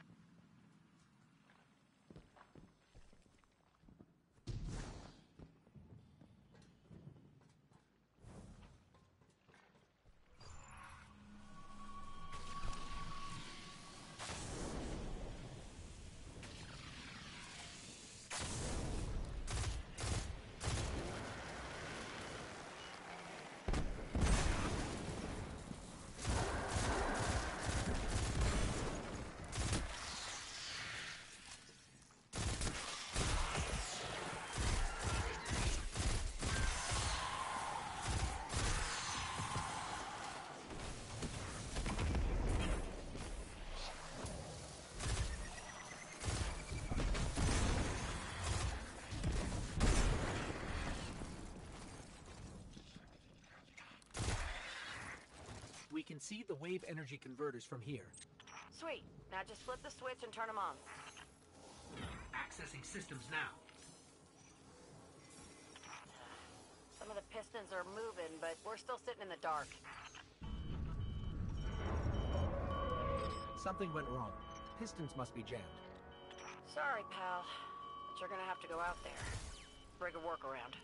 We can see the wave energy converters from here. Sweet. Now just flip the switch and turn them on. Accessing systems now. Some of the pistons are moving, but we're still sitting in the dark. Something went wrong. Pistons must be jammed. Sorry, pal. But you're gonna have to go out there. Rig a workaround.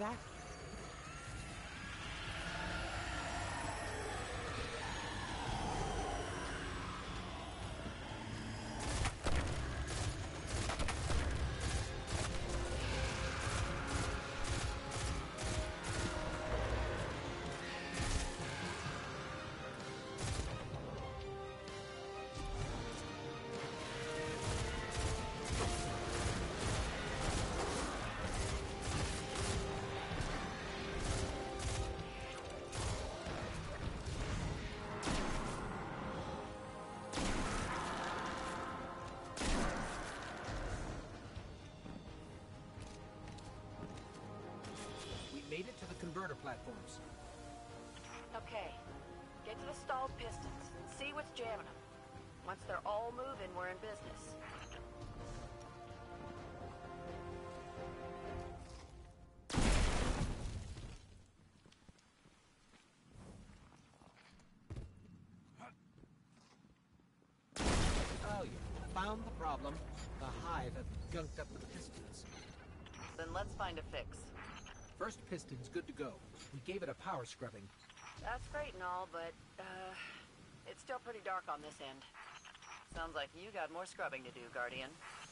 that? Made it to the converter platforms. Okay. Get to the stalled pistons and see what's jamming them. Once they're all moving, we're in business. Oh yeah, found the problem. The Hive have gunked up the pistons. Then let's find a fix. First piston's good to go. We gave it a power scrubbing. That's great and all, but, it's still pretty dark on this end. Sounds like you got more scrubbing to do, Guardian.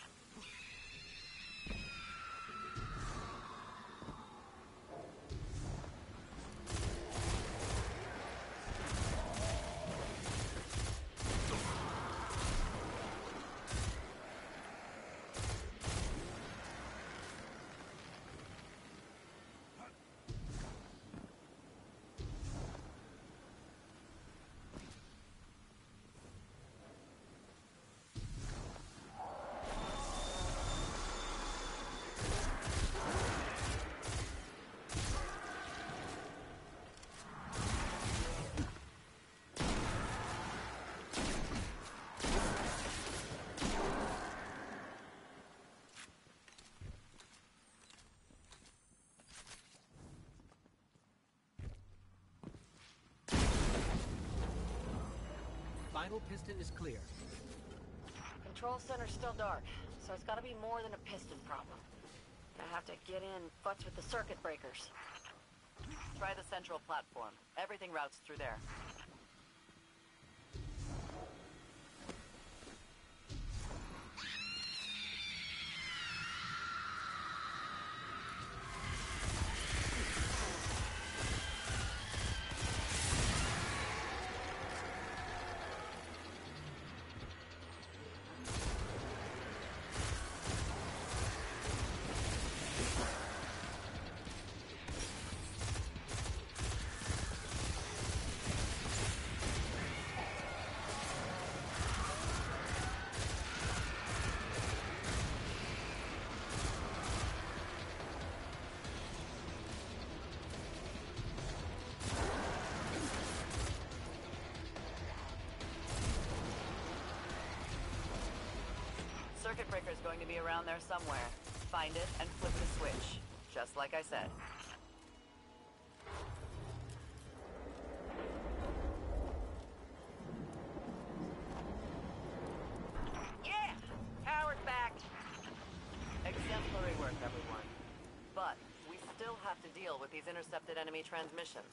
Final piston is clear. Control center's still dark, so it's gotta be more than a piston problem. I have to get in, futz with the circuit breakers. Try the central platform. Everything routes through there. Circuit breaker is going to be around there somewhere. Find it and flip the switch. Just like I said. Yeah! Powered back! Exemplary work, everyone. But we still have to deal with these intercepted enemy transmissions.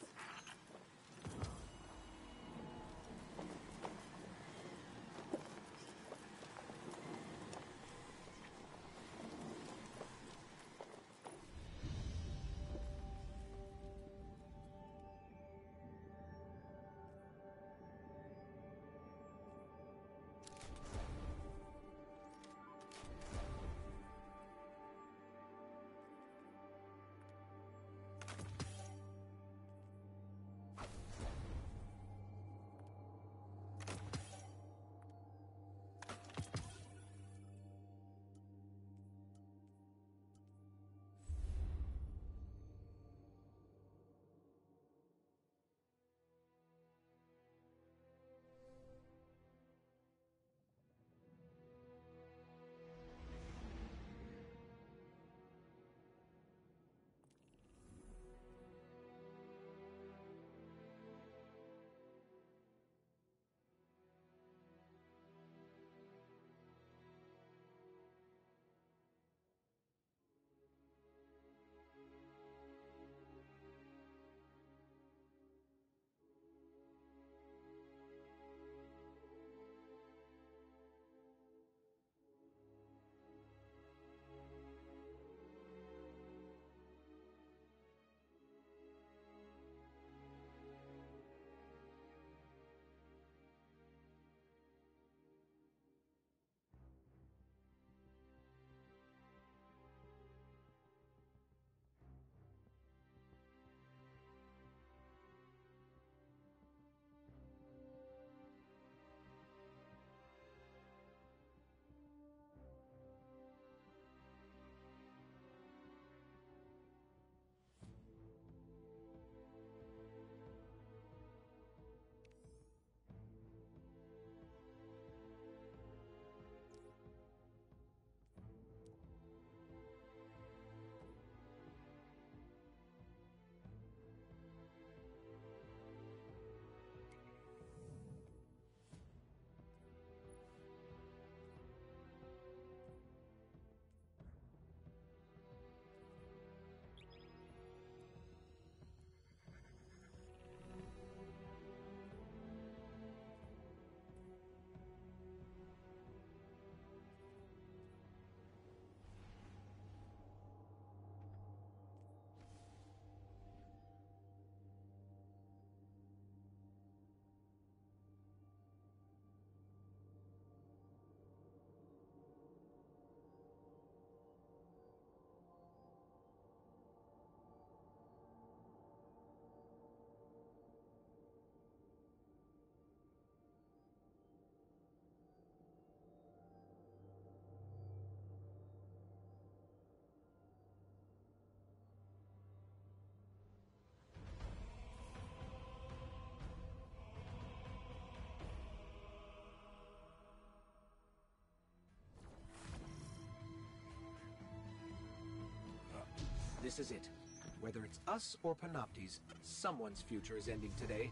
This is it. Whether it's us or Panoptes, someone's future is ending today.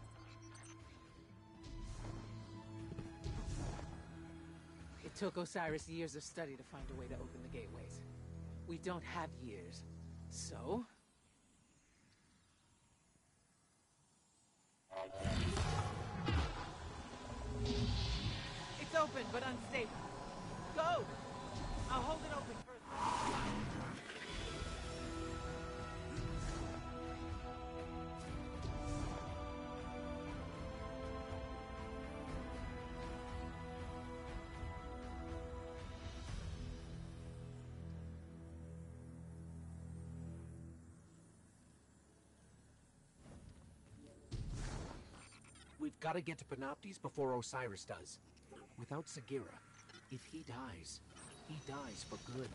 It took Osiris years of study to find a way to open the gateways. We don't have years. So... It's open, but unstable. Go! I'll hold it open first. We've got to get to Panoptes before Osiris does. Without Sagira, if he dies for good.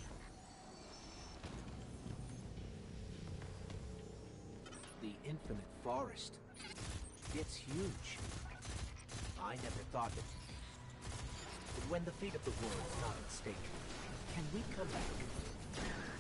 The Infinite Forest. It's huge. I never thought it. But when the fate of the world's not at stake, can we come back?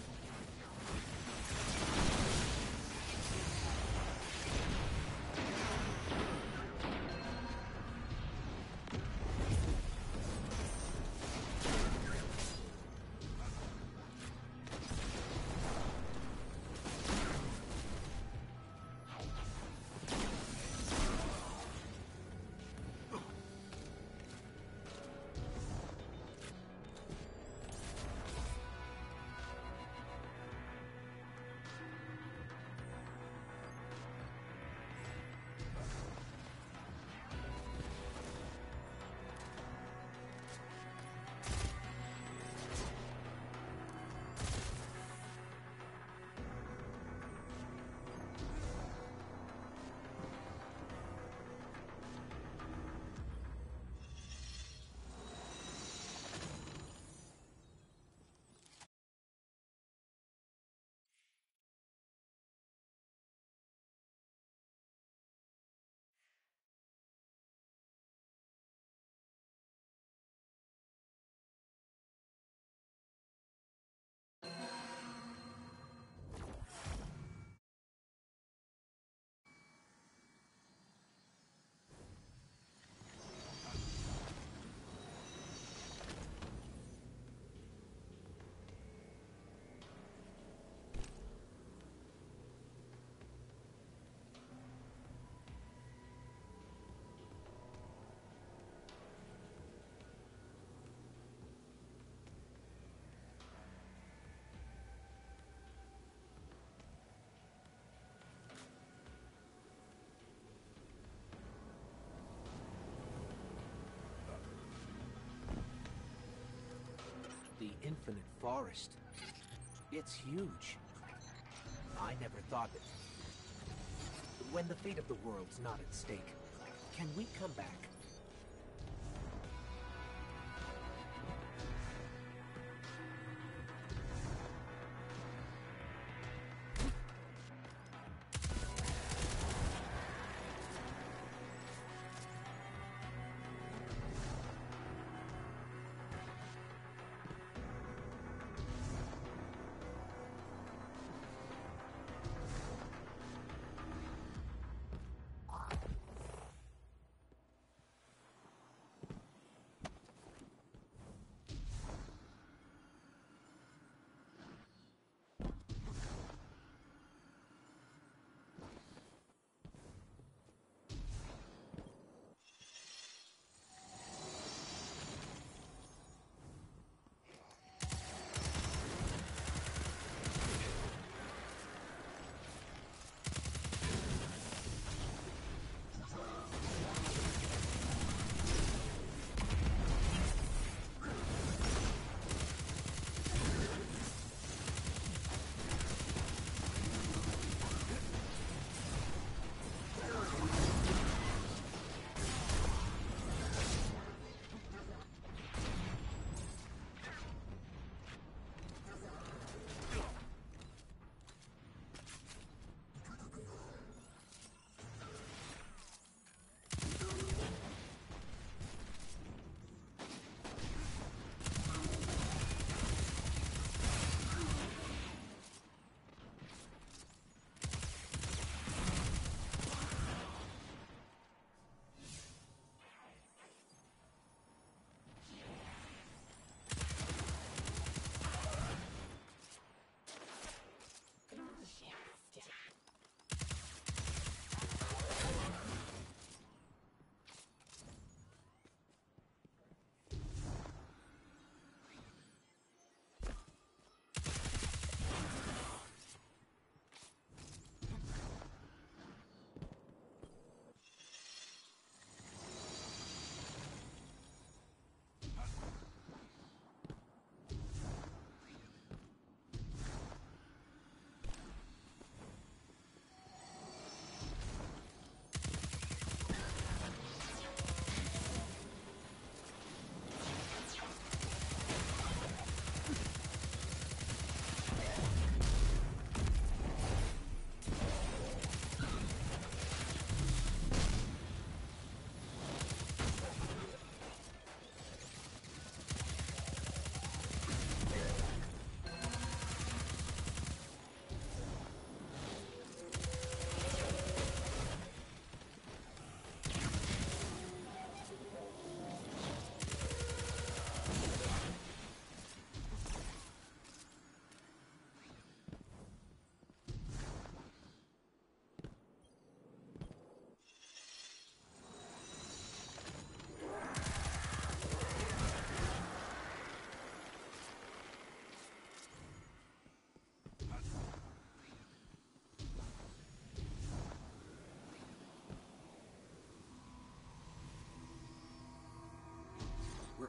The Infinite Forest. It's huge. I never thought that. But when the fate of the world's not at stake, can we come back?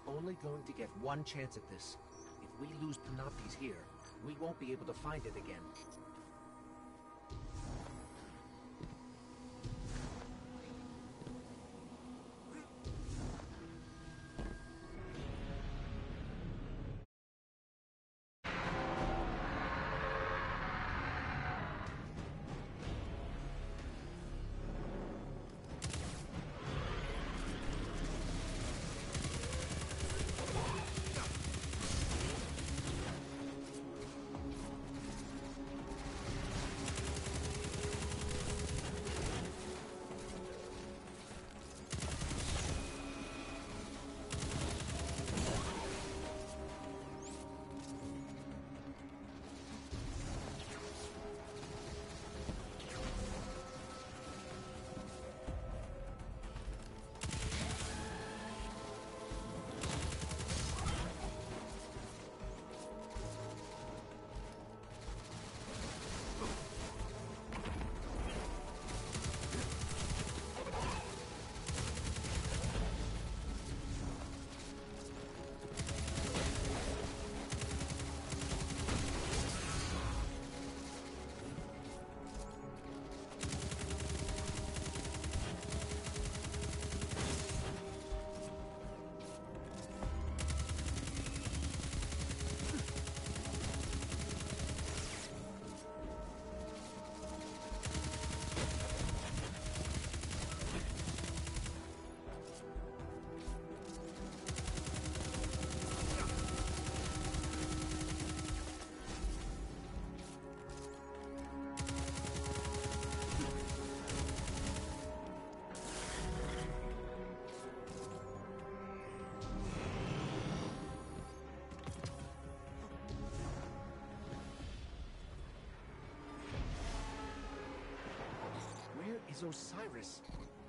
only going to get one chance at this. If we lose Panoptes here, we won't be able to find it again. Where is Osiris?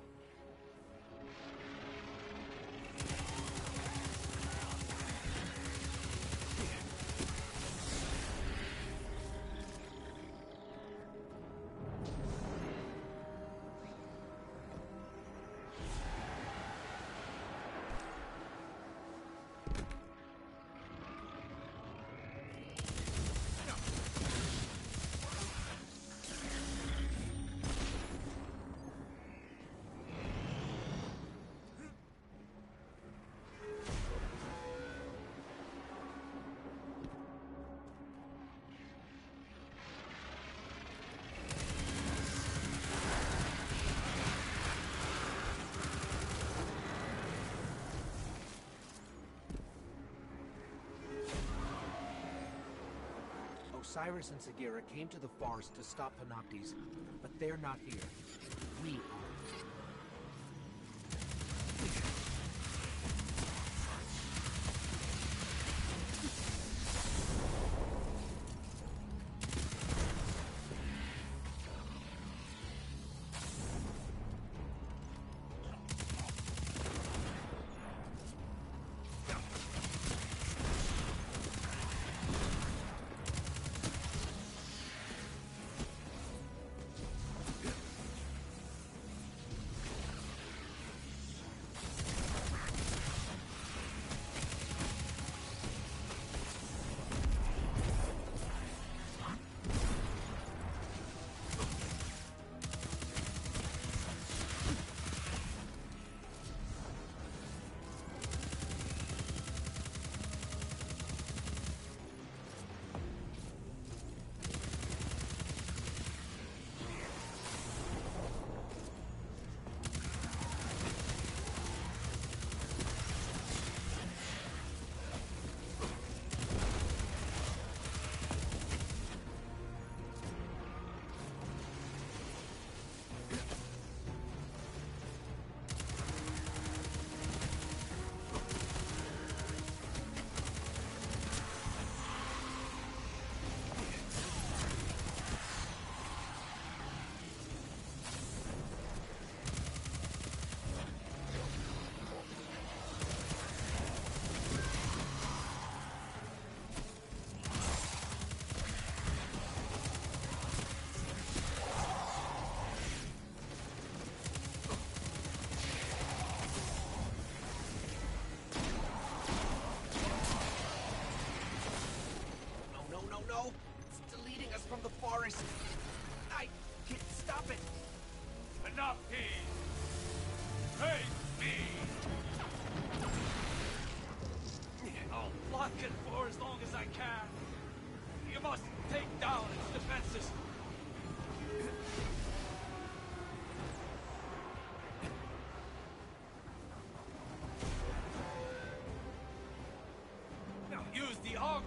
Osiris and Sagira came to the forest to stop Panoptes, but they're not here. We are.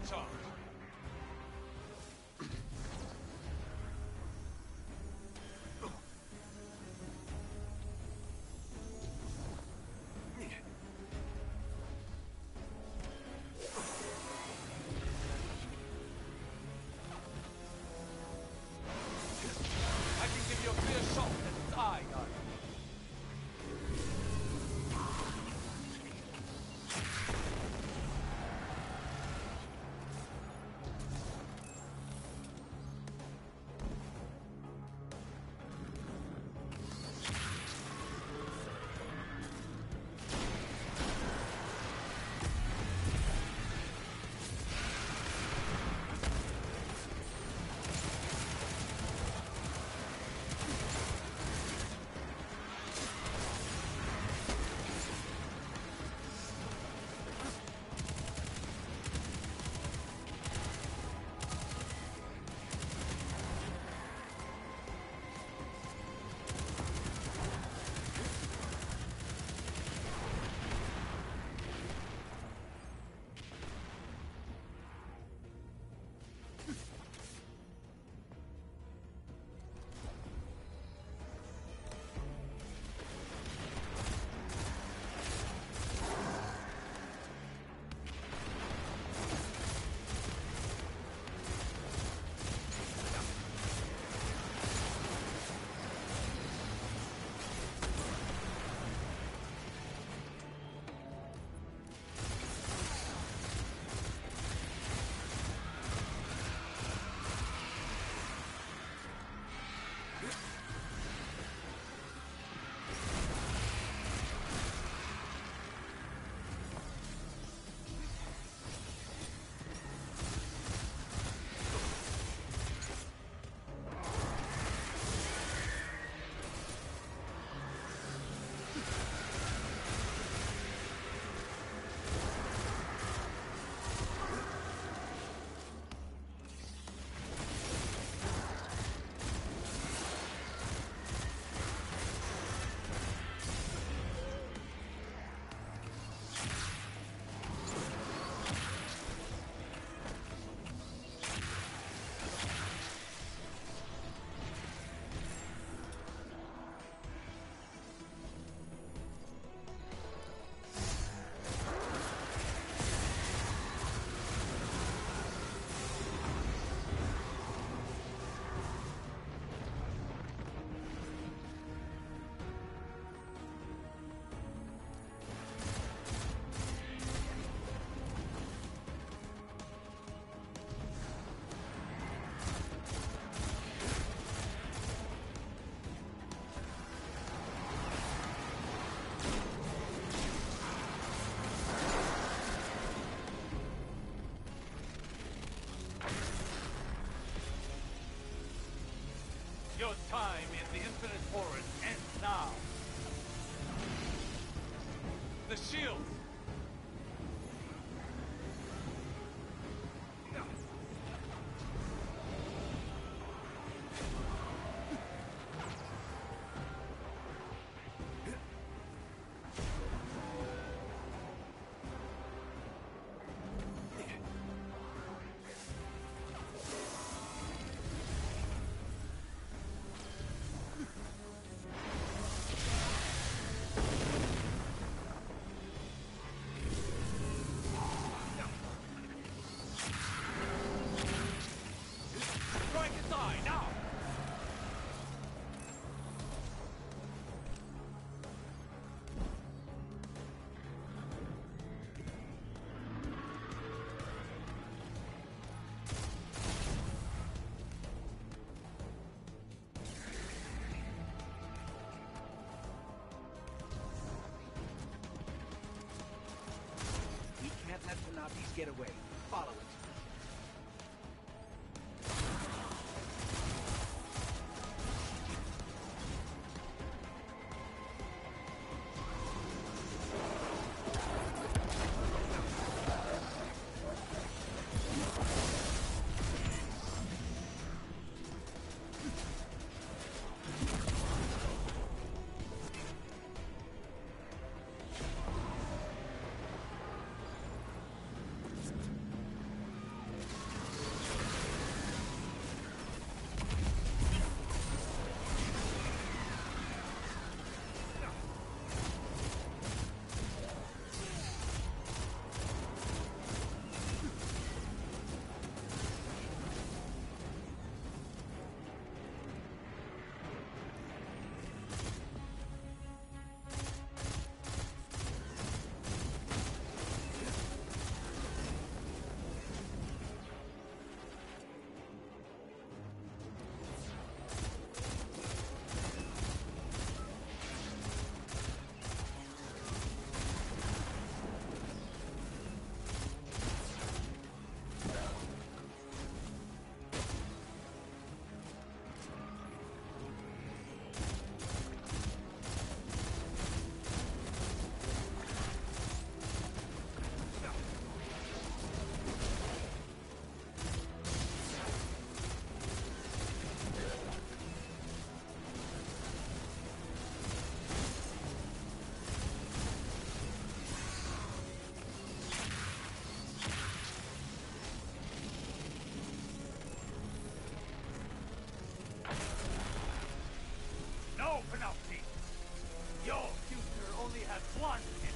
charge. I can give you a clear shot at its eye, Guardian. Your time in the Infinite Forest ends now. The shield! Let the Nazis get away. Follow it. One.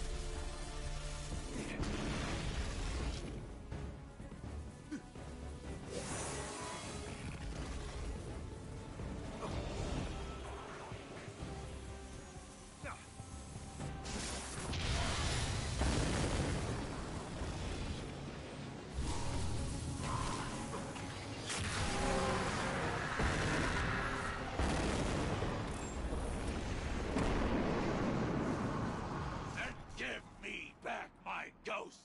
Give me back my ghost!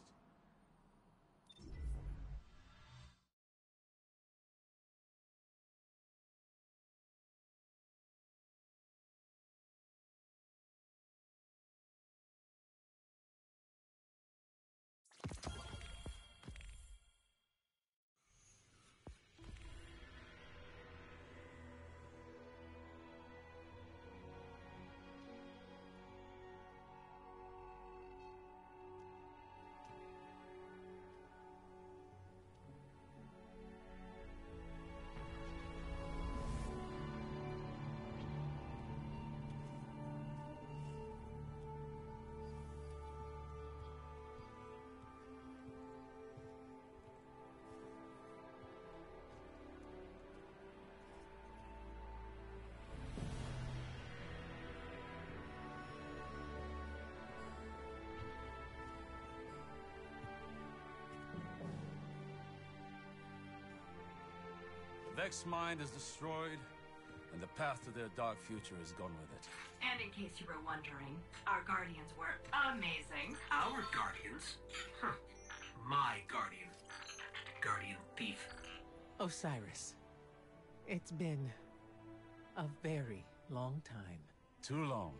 Vex's mind is destroyed, and the path to their dark future is gone with it. And in case you were wondering, our guardians were amazing. Our guardians? Huh. My guardian. Guardian thief. Osiris, it's been a very long time. Too long,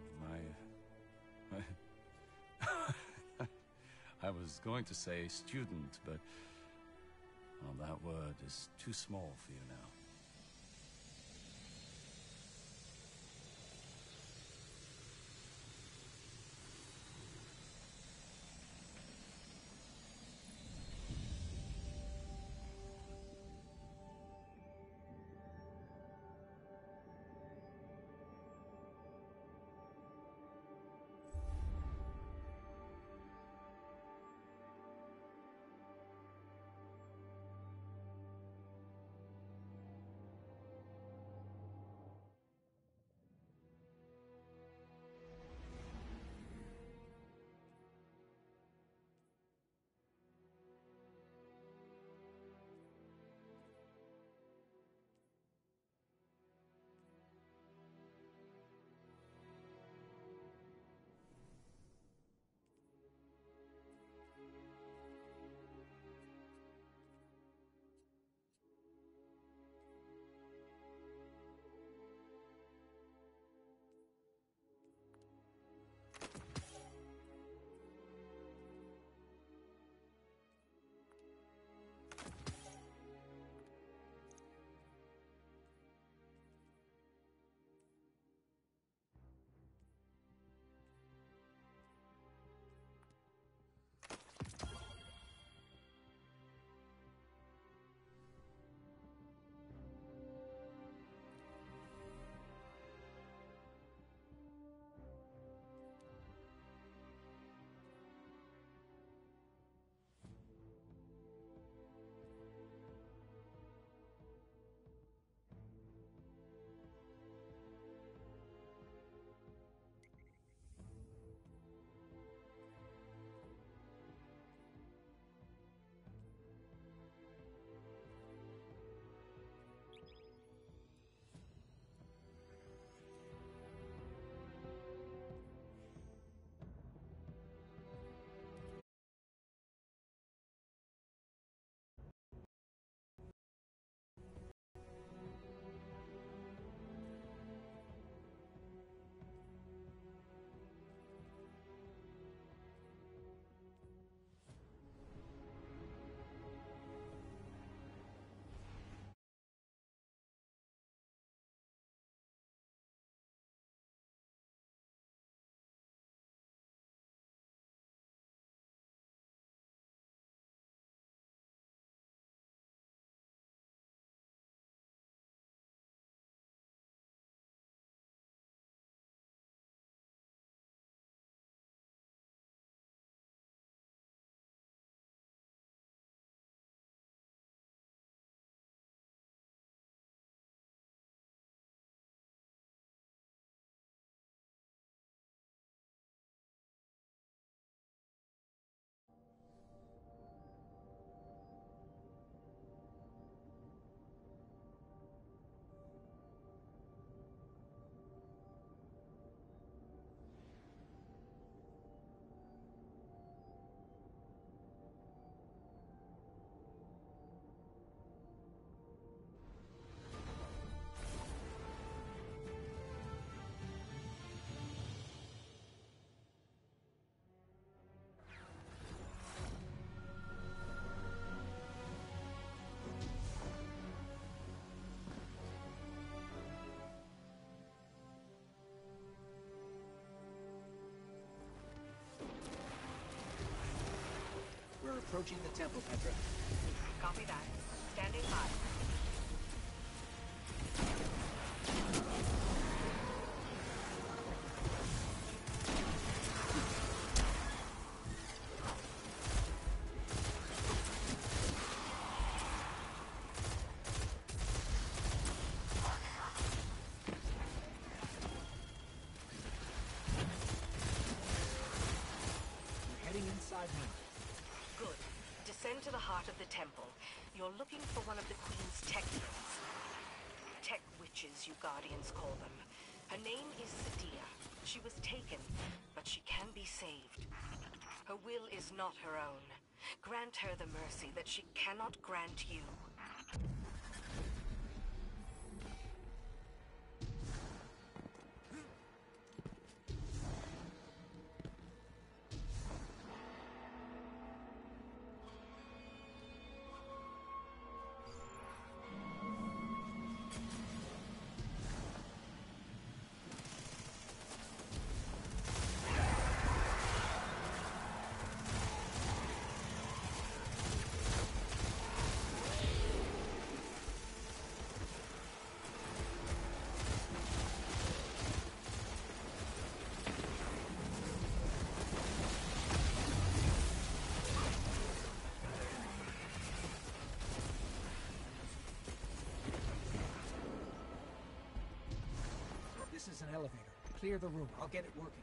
I was going to say student, but well, that word is too small for you now. approaching the temple, Petra. Copy that. Standing by. Good. Descend to the heart of the temple. You're looking for one of the Queen's Techians. Tech witches, you Guardians call them. Her name is Sadia. She was taken, but she can be saved. Her will is not her own. Grant her the mercy that she cannot grant you. This is an elevator. Clear the room. I'll get it working.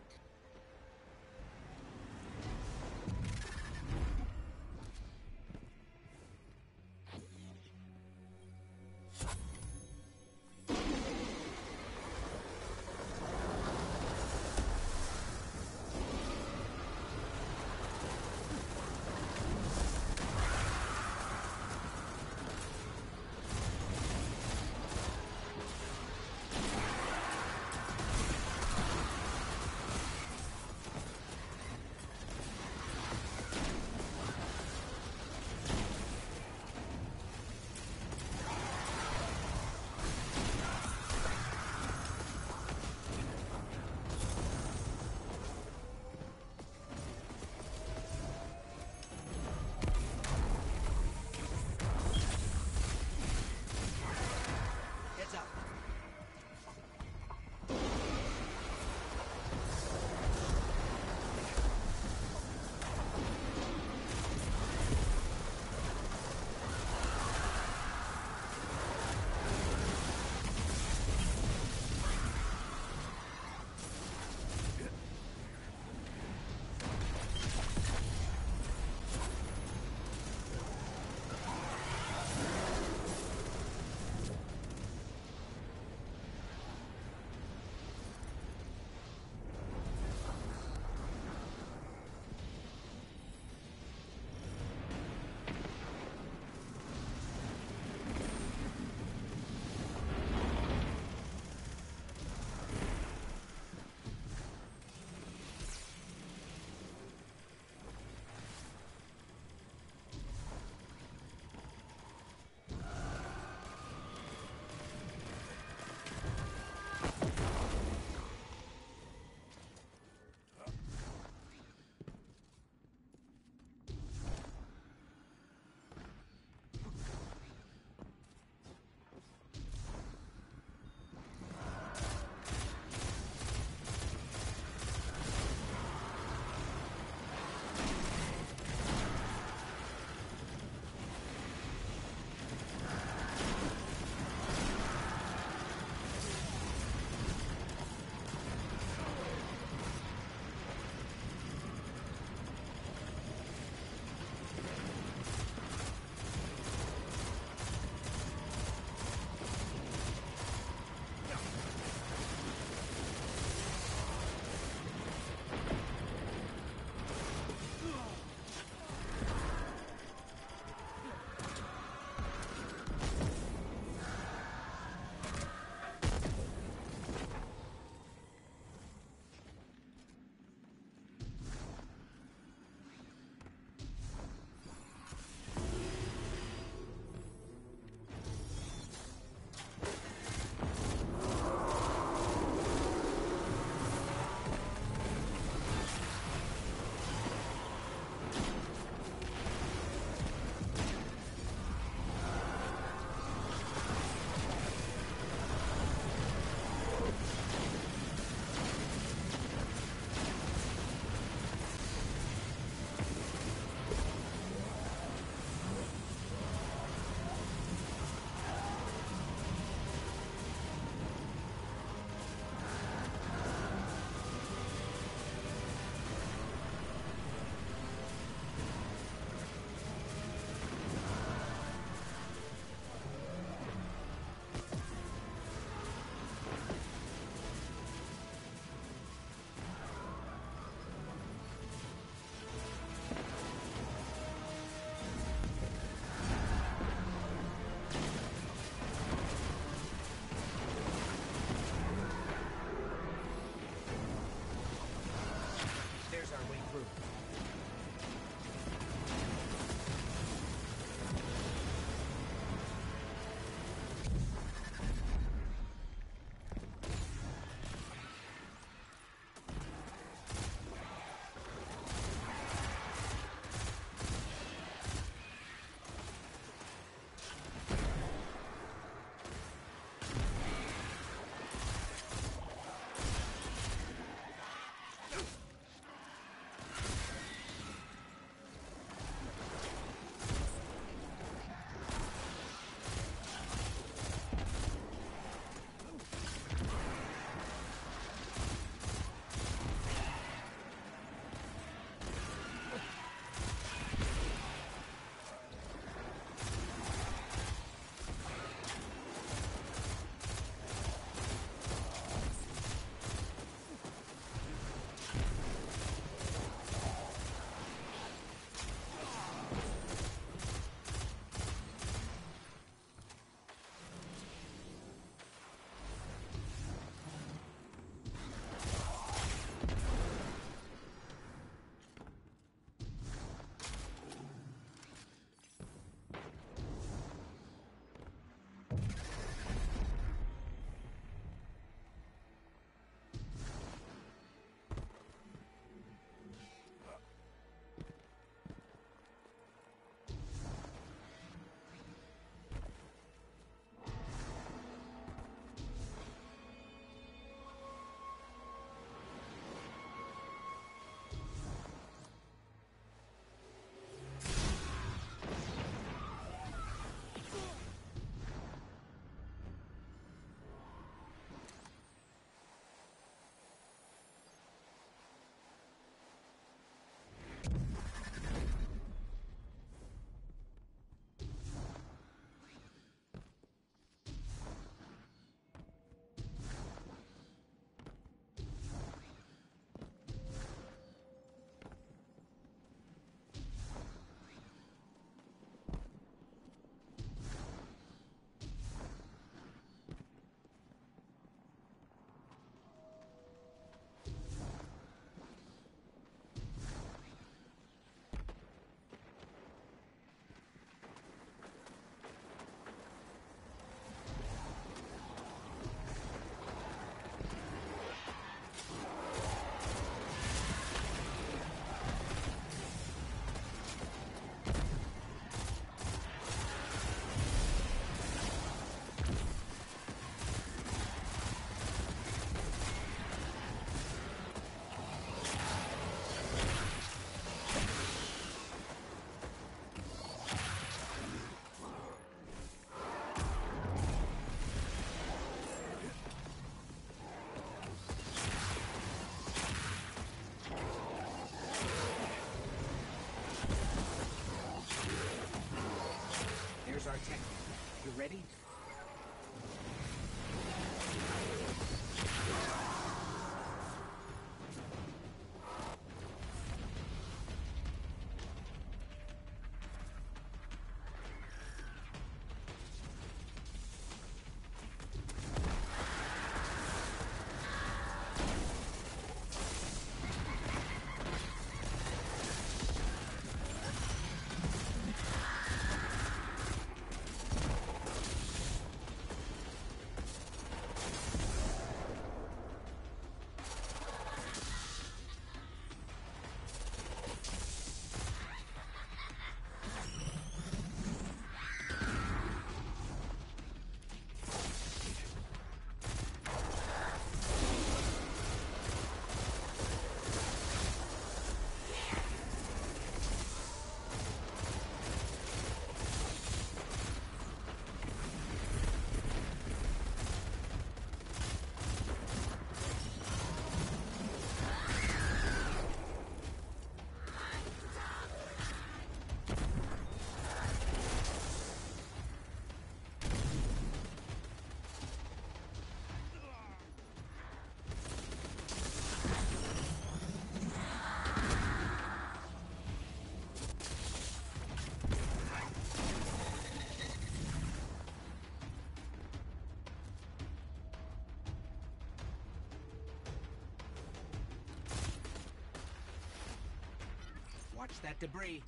Watch that debris.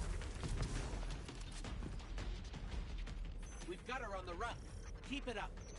We've got her on the run. Keep it up.